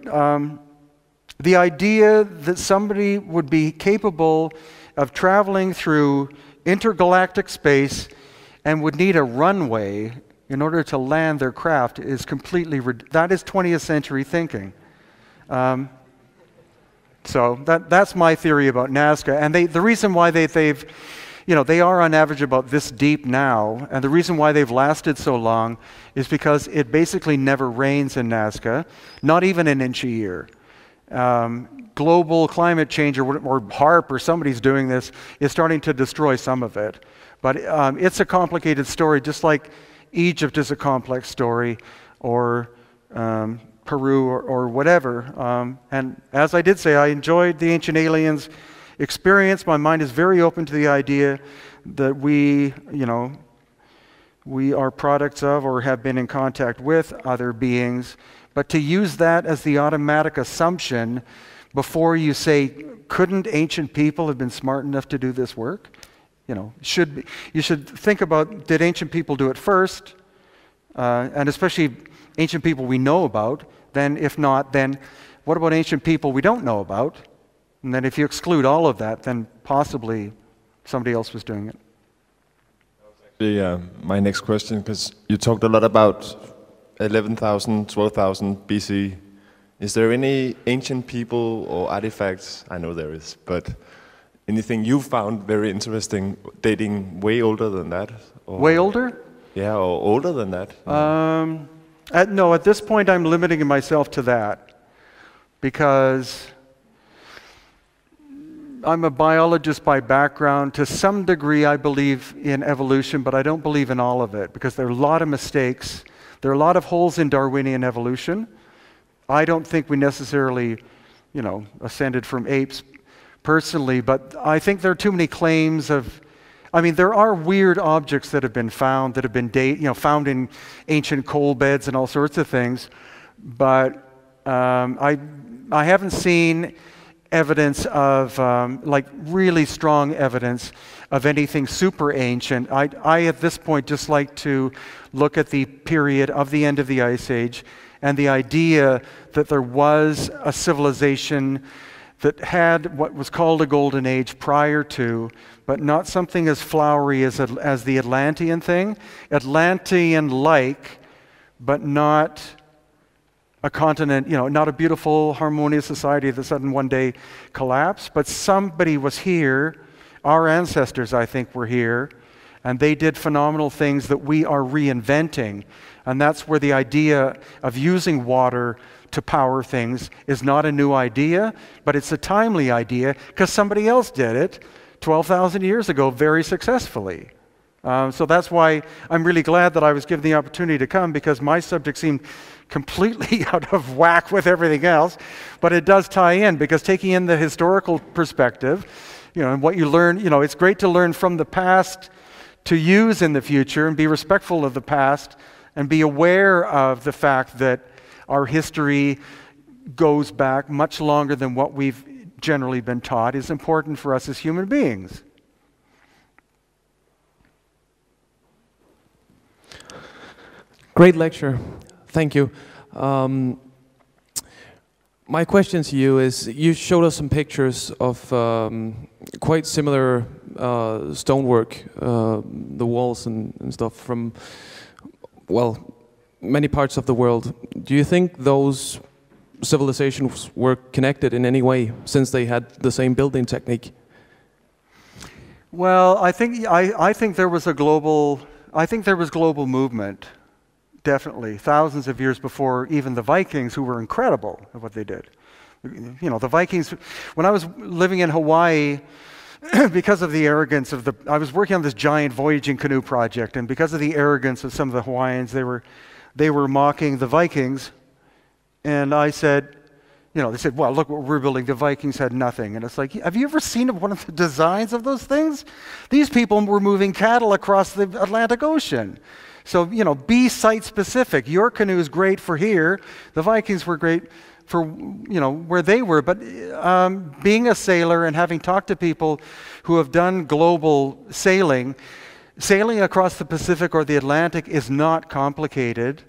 the idea that somebody would be capable of traveling through intergalactic space and would need a runway in order to land their craft is completely, that is 20th century thinking. So that's my theory about Nazca. And the reason why they are on average about this deep now, and the reason why they've lasted so long is because it basically never rains in Nazca, not even an inch a year. Global climate change or HAARP or somebody's doing this is starting to destroy some of it. But it's a complicated story, just like Egypt is a complex story, or Peru or whatever. And as I did say, I enjoyed the Ancient Aliens experience. My mind is very open to the idea that we are products of or have been in contact with other beings. But to use that as the automatic assumption before you say, couldn't ancient people have been smart enough to do this work? You should think about, did ancient people do it first? And especially ancient people we know about. Then if not, then what about ancient people we don't know about? And then if you exclude all of that, then possibly somebody else was doing it. Actually, my next question, because you talked a lot about 11,000, 12,000 BC. Is there any ancient people or artifacts, I know there is, but anything you found very interesting dating way older than that? Or, way older? Yeah, or older than that? No, at this point I'm limiting myself to that because I'm a biologist by background. To some degree, I believe in evolution, but I don't believe in all of it because there are a lot of mistakes. There are a lot of holes in Darwinian evolution. I don't think we necessarily, ascended from apes personally, but I think there are too many claims of. I mean, there are weird objects that have been found that have been found in ancient coal beds and all sorts of things, but I haven't seen evidence of really strong evidence of anything super ancient. I at this point just like to look at the period of the end of the Ice Age and the idea that there was a civilization that had what was called a golden age prior to, but not something as flowery as the Atlantean thing. Atlantean-like, but not a continent, not a beautiful, harmonious society that suddenly one day collapsed, but somebody was here. Our ancestors, I think, were here, and they did phenomenal things that we are reinventing. And that's where the idea of using water to power things is not a new idea, but it's a timely idea because somebody else did it 12,000 years ago very successfully. So that's why I'm really glad that I was given the opportunity to come, because my subject seemed completely out of whack with everything else, but it does tie in, because taking in the historical perspective, and what you learn, it's great to learn from the past to use in the future and be respectful of the past and be aware of the fact that our history goes back much longer than what we've generally been taught is important for us as human beings. Great lecture. Thank you. My question to you is, you showed us some pictures of quite similar stonework, the walls and stuff from, many parts of the world. Do you think those civilizations were connected in any way, since they had the same building technique? Well, I think there was global movement, definitely, thousands of years before even the Vikings, who were incredible at what they did. The Vikings, when I was living in Hawaii, because of the arrogance of I was working on this giant voyaging canoe project, and because of the arrogance of some of the Hawaiians, they were mocking the Vikings, and I said, they said, well, look what we're building. The Vikings had nothing. And it's like, have you ever seen one of the designs of those things? These people were moving cattle across the Atlantic Ocean. So, be site-specific. Your canoe is great for here. The Vikings were great for, where they were. But being a sailor and having talked to people who have done global sailing across the Pacific or the Atlantic is not complicated.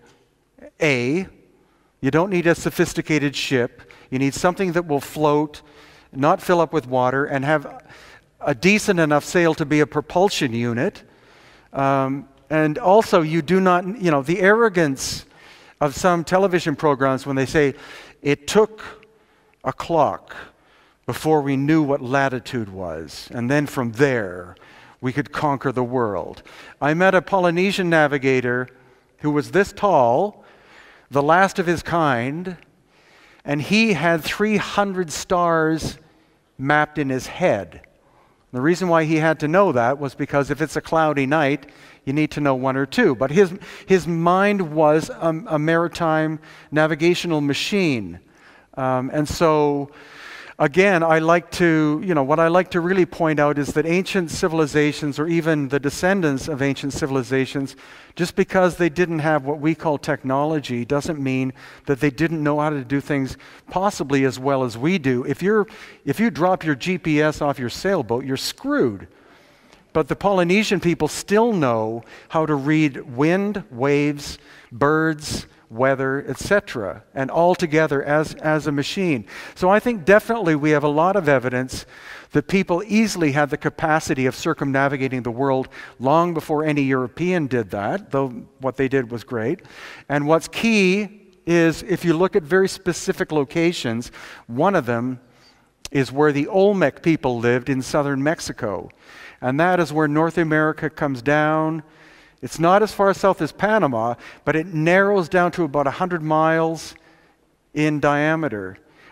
You don't need a sophisticated ship. You need something that will float, not fill up with water, and have a decent enough sail to be a propulsion unit. And also, you do not, the arrogance of some television programs when they say, it took a clock before we knew what latitude was, and then from there, we could conquer the world. I met a Polynesian navigator who was this tall, the last of his kind, and he had 300 stars mapped in his head. The reason why he had to know that was because if it's a cloudy night, you need to know one or two. But his mind was a maritime navigational machine. And so, again, what I like to really point out is that ancient civilizations, or even the descendants of ancient civilizations, just because they didn't have what we call technology doesn't mean that they didn't know how to do things possibly as well as we do. If you drop your GPS off your sailboat, you're screwed. But the Polynesian people still know how to read wind, waves, birds, weather, etc., and all together as a machine. So I think definitely we have a lot of evidence that people easily had the capacity of circumnavigating the world long before any European did that, though what they did was great. And what's key is, if you look at very specific locations, one of them is where the Olmec people lived in southern Mexico. And that is where North America comes down. It's not as far south as Panama, but it narrows down to about 100 miles in diameter.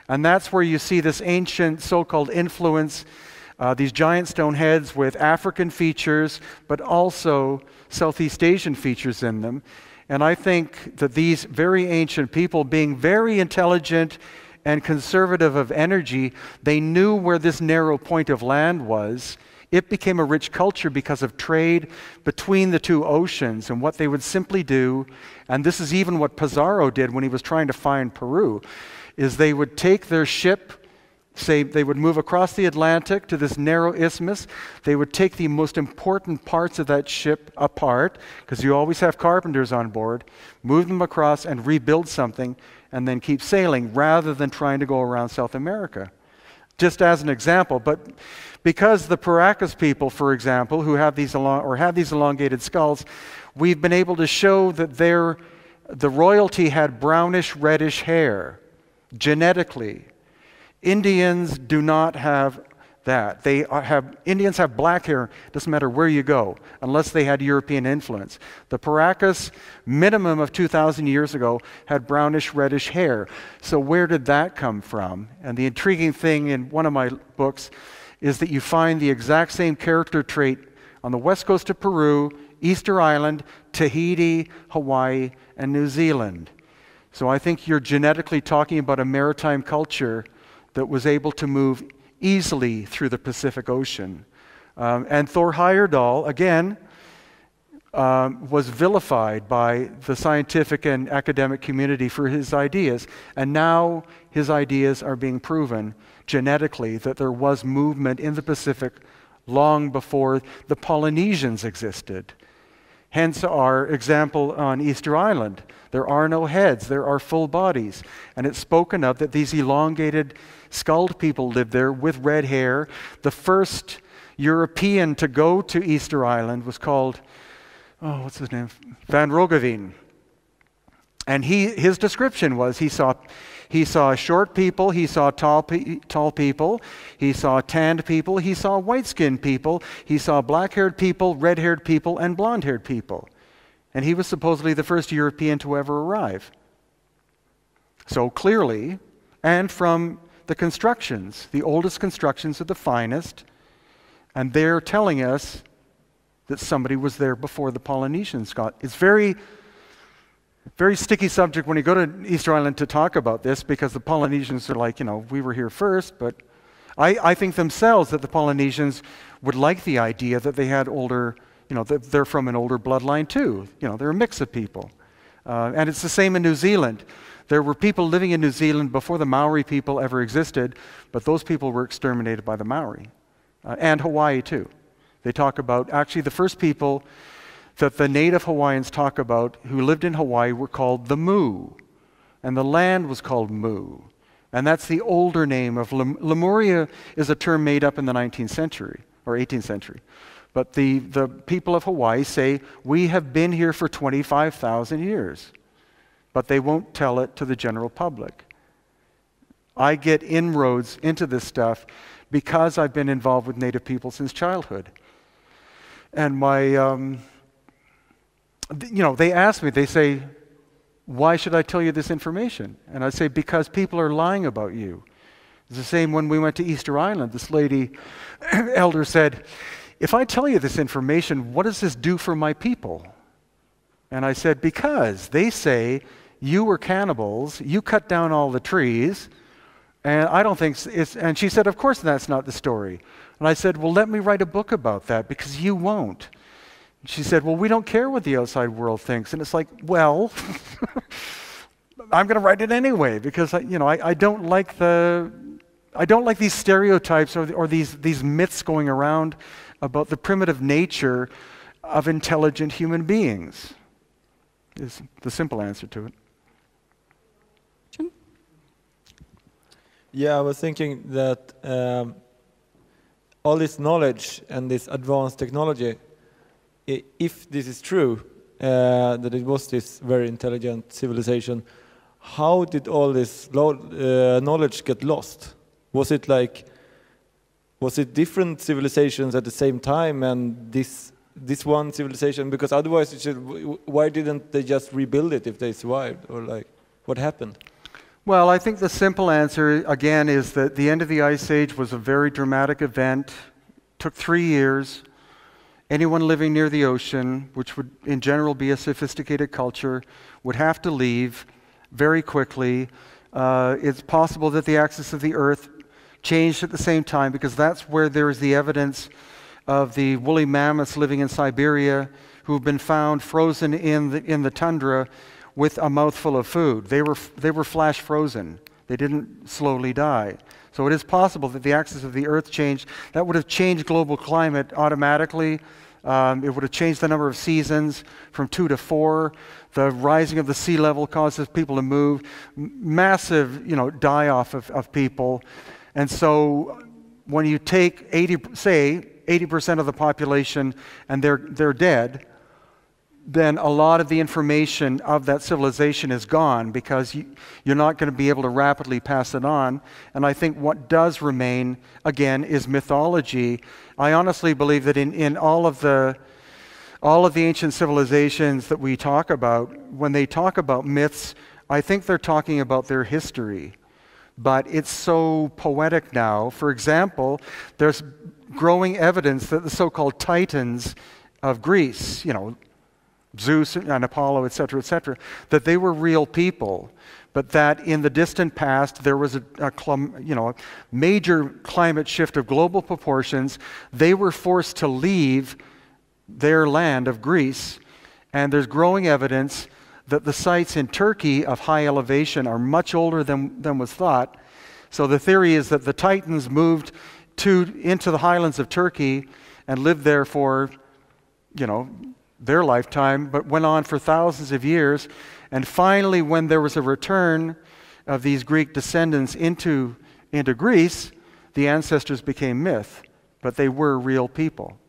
And that's where you see this ancient so-called influence, these giant stone heads with African features, but also Southeast Asian features in them. And I think that these very ancient people, being very intelligent and conservative of energy, they knew where this narrow point of land was. It became a rich culture because of trade between the two oceans and what they would simply do, and this is even what Pizarro did when he was trying to find Peru, is they would take their ship, say they would move across the Atlantic to this narrow isthmus. They would take the most important parts of that ship apart, because you always have carpenters on board, move them across and rebuild something, and then keep sailing, rather than trying to go around South America. Just as an example, but because the Paracas people, for example, who have these elongated skulls, we've been able to show that the royalty had brownish reddish hair genetically. Indians do not have that. Indians have black hair, doesn't matter where you go, unless they had European influence. The Paracas, minimum of 2,000 years ago, had brownish reddish hair. So where did that come from? And the intriguing thing in one of my books is that you find the exact same character trait on the west coast of Peru, Easter Island, Tahiti, Hawaii, and New Zealand. So I think you're genetically talking about a maritime culture that was able to move easily through the Pacific Ocean. And Thor Heyerdahl, again, was vilified by the scientific and academic community for his ideas, and now his ideas are being proven genetically that there was movement in the Pacific long before the Polynesians existed. Hence our example on Easter Island. There are no heads, there are full bodies. And it's spoken of that these elongated, skulled people lived there with red hair. The first European to go to Easter Island was called, what's his name? Van Roggeveen. And his description was he saw short people, he saw tall people, he saw tanned people, he saw white-skinned people, he saw black-haired people, red-haired people, and blonde-haired people. And he was supposedly the first European to ever arrive. So clearly, and from the constructions, the oldest constructions are the finest, and they're telling us that somebody was there before the Polynesians got. It's very sticky subject when you go to Easter Island to talk about this, because the Polynesians are like, we were here first, but I think themselves that the Polynesians would like the idea that they had older, that they're from an older bloodline too. They're a mix of people. And it's the same in New Zealand. There were people living in New Zealand before the Maori people ever existed, but those people were exterminated by the Maori. And Hawaii too. They talk about, actually the first people that the native Hawaiians talk about who lived in Hawaii were called the Mu. And the land was called Mu. And that's the older name of Lemuria is a term made up in the 19th century, or 18th century. But the people of Hawaii say, we have been here for 25,000 years. But they won't tell it to the general public. I get inroads into this stuff because I've been involved with Native people since childhood. And my... they ask me, they say, why should I tell you this information? And I say, because people are lying about you. It's the same when we went to Easter Island. This lady, elder, said, if I tell you this information, what does this do for my people? And I said, because they say you were cannibals, you cut down all the trees, and I don't think it's, and she said, of course that's not the story. And I said, well, let me write a book about that, because you won't. She said, well, we don't care what the outside world thinks. And it's like, well, I'm going to write it anyway, because I don't like these stereotypes or these myths going around about the primitive nature of intelligent human beings. Is the simple answer to it. Yeah, I was thinking that all this knowledge and this advanced technology, if this is true, that it was this very intelligent civilization, how did all this knowledge get lost? Was it different civilizations at the same time, and this one civilization? Because otherwise, why didn't they just rebuild it if they survived, or what happened? Well, I think the simple answer, again, is that the end of the Ice Age was a very dramatic event. Took 3 years. Anyone living near the ocean, which would in general be a sophisticated culture, would have to leave very quickly. It's possible that the axis of the Earth changed at the same time, because that's where there is the evidence of the woolly mammoths living in Siberia who have been found frozen in the tundra with a mouthful of food. They were flash frozen. They didn't slowly die. So it is possible that the axis of the Earth changed. That would have changed global climate automatically. It would have changed the number of seasons from 2 to 4. The rising of the sea level causes people to move. Massive, die-off of people. And so when you take 80% of the population and they're dead, then a lot of the information of that civilization is gone, because you're not going to be able to rapidly pass it on. And I think what does remain, again, is mythology. I honestly believe that in all of the ancient civilizations that we talk about, when they talk about myths, I think they're talking about their history. But it's so poetic now. For example, there's growing evidence that the so-called Titans of Greece, Zeus and Apollo, etc., that they were real people, but that in the distant past there was a major climate shift of global proportions. They were forced to leave their land of Greece, and there's growing evidence that the sites in Turkey of high elevation are much older than was thought. So the theory is that the Titans moved into the highlands of Turkey and lived there for, their lifetime, but went on for thousands of years. And finally, when there was a return of these Greek descendants into Greece, the ancestors became myth, but they were real people.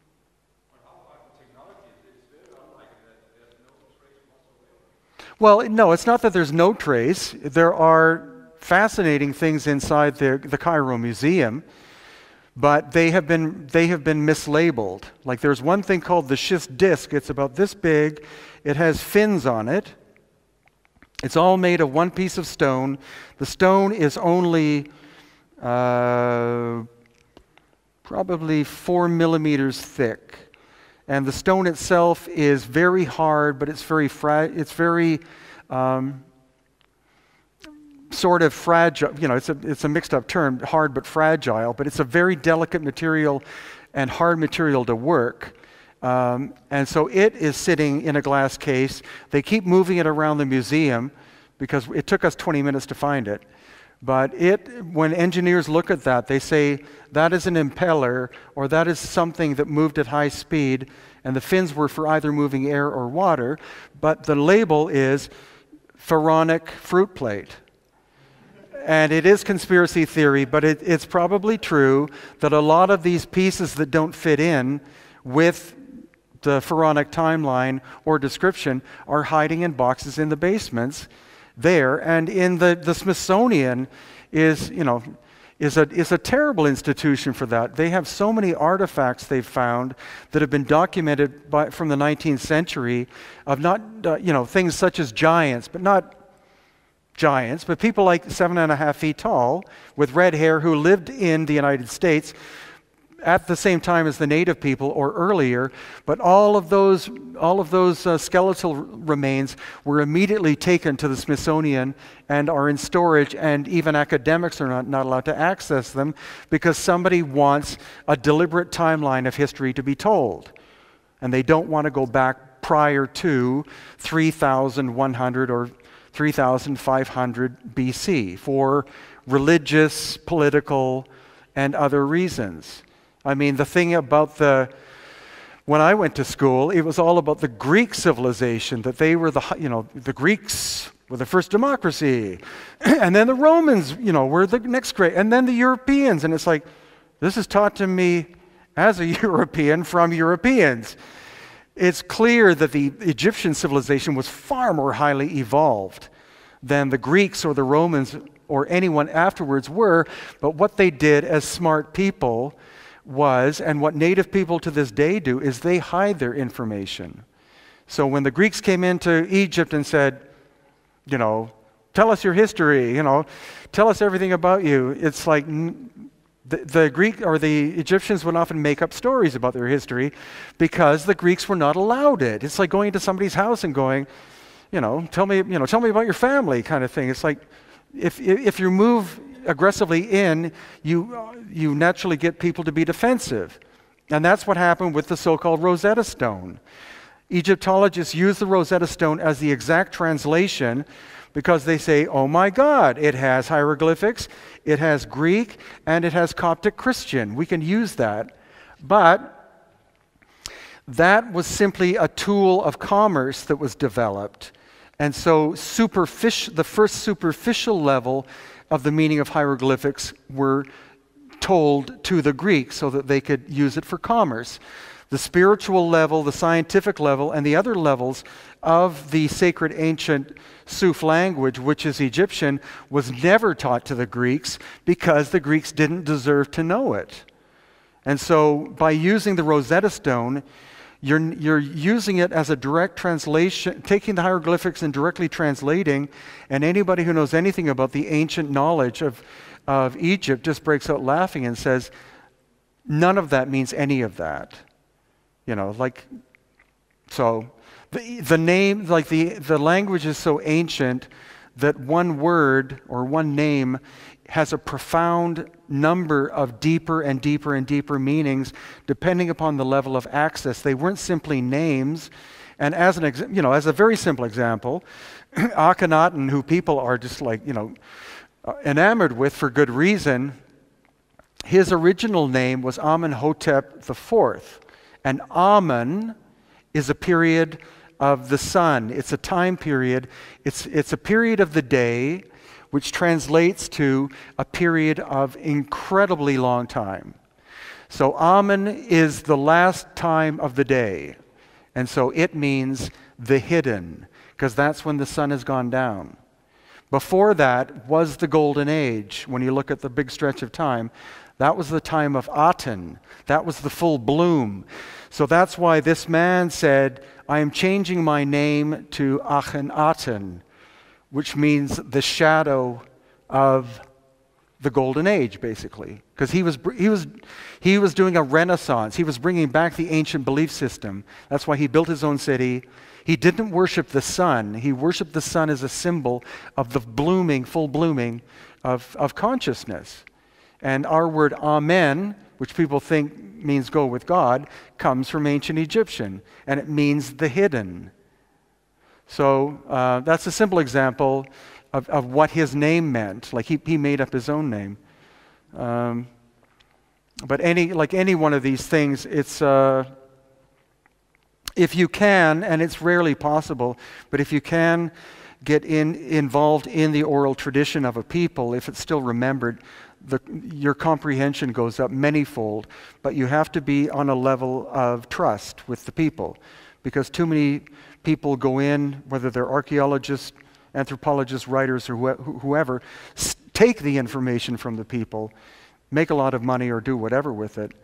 Well, no, it's not that there's no trace. There are fascinating things inside the Cairo Museum, but they have been mislabeled. Like, there's one thing called the schist disc. It's about this big. It has fins on it. It's all made of one piece of stone. The stone is only probably 4 millimeters thick. And the stone itself is very hard, but it's very sort of fragile. It's a mixed up term, hard but fragile, but it's a very delicate material and hard material to work. And so it is sitting in a glass case. They keep moving it around the museum because it took us 20 minutes to find it. But when engineers look at that, they say that is an impeller, or that is something that moved at high speed, and the fins were for either moving air or water. But the label is pharaonic fruit plate. And it is conspiracy theory, but it's probably true that a lot of these pieces that don't fit in with the pharaonic timeline or description are hiding in boxes in the basements there. And in the Smithsonian is a terrible institution for that. They have so many artifacts they've found that have been documented from the 19th century of not things such as giants, but people like 7.5 feet tall with red hair who lived in the United States at the same time as the native people or earlier. But all of those skeletal remains were immediately taken to the Smithsonian and are in storage, and even academics are not allowed to access them because somebody wants a deliberate timeline of history to be told. And they don't want to go back prior to 3,100 or 3,500 BC for religious, political, and other reasons. I mean, the thing about when I went to school, it was all about the Greek civilization, that they were the Greeks were the first democracy, and then the Romans, were the next great, and then the Europeans, and it's like, this is taught to me as a European from Europeans. It's clear that the Egyptian civilization was far more highly evolved than the Greeks or the Romans or anyone afterwards were, but what they did as smart people was, and what native people to this day do, is they hide their information. So when the Greeks came into Egypt and said, tell us your history, tell us everything about you. It's like the Greek or the Egyptians would often make up stories about their history because the Greeks were not allowed it. It's like going into somebody's house and going, tell me about your family kind of thing. It's like if you move aggressively in, you naturally get people to be defensive. And that's what happened with the so-called Rosetta Stone. Egyptologists use the Rosetta Stone as the exact translation because they say, oh my God, it has hieroglyphics, it has Greek, and it has Coptic Christian. We can use that. But that was simply a tool of commerce that was developed. And so the first superficial level of the meaning of hieroglyphics were told to the Greeks so that they could use it for commerce. The spiritual level, the scientific level, and the other levels of the sacred ancient Suf language, which is Egyptian, was never taught to the Greeks because the Greeks didn't deserve to know it. And so by using the Rosetta Stone, you're using it as a direct translation, taking the hieroglyphics and directly translating, and anybody who knows anything about the ancient knowledge of Egypt just breaks out laughing and says, none of that means any of that. So the name, like the language is so ancient that one word or one name has a profound number of deeper and deeper and deeper meanings depending upon the level of access. They weren't simply names. And as as a very simple example, Akhenaten, who people are just like, enamored with for good reason, his original name was Amenhotep IV. And Amen is a period of the sun. It's a time period. It's a period of the day which translates to a period of incredibly long time. So Amen is the last time of the day. And so it means the hidden, because that's when the sun has gone down. Before that was the golden age. When you look at the big stretch of time, that was the time of Aten. That was the full bloom. So that's why this man said, I am changing my name to Akhenaten, which means the shadow of the golden age, basically. Because he was doing a renaissance. He was bringing back the ancient belief system. That's why he built his own city. He didn't worship the sun. He worshiped the sun as a symbol of the blooming, full blooming of consciousness. And our word Amen, which people think means go with God, comes from ancient Egyptian, and it means the hidden. So that's a simple example of what his name meant. Like he made up his own name. But any one of these things, it's if you can, and it's rarely possible, but if you can get involved in the oral tradition of a people, if it's still remembered, your comprehension goes up manyfold, but you have to be on a level of trust with the people, because too many people go in, whether they're archaeologists, anthropologists, writers, or whoever, take the information from the people, make a lot of money or do whatever with it,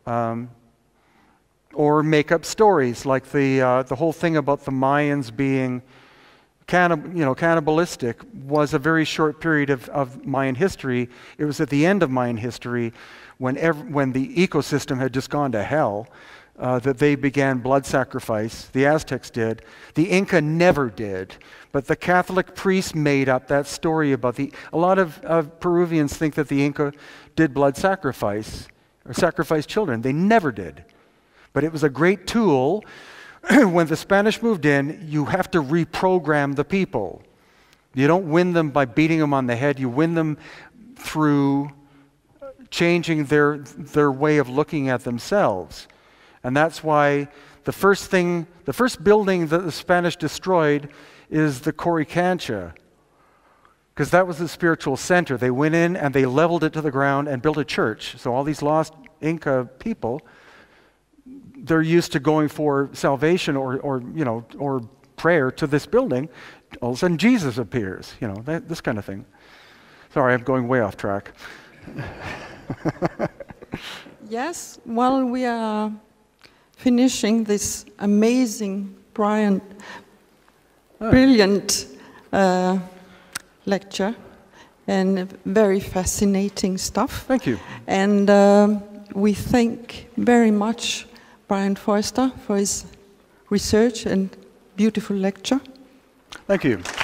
or make up stories, like the whole thing about the Mayans being cannibalistic was a very short period of Mayan history. It was at the end of Mayan history when the ecosystem had just gone to hell that they began blood sacrifice. The Aztecs did. The Inca never did. But the Catholic priests made up that story about a lot of Peruvians think that the Inca did blood sacrifice or sacrificed children. They never did. But it was a great tool. When the Spanish moved in, you have to reprogram the people. You don't win them by beating them on the head. You win them through changing their way of looking at themselves. And that's why the first building that the Spanish destroyed is the Coricancha, because that was the spiritual center. They went in and they leveled it to the ground and built a church. So all these lost Inca people, they're used to going for salvation or prayer to this building. All of a sudden Jesus appears, this kind of thing. Sorry, I'm going way off track. Yes, while we are finishing this amazing, brilliant lecture and very fascinating stuff. Thank you. And we thank very much Brian Foerster for his research and beautiful lecture. Thank you.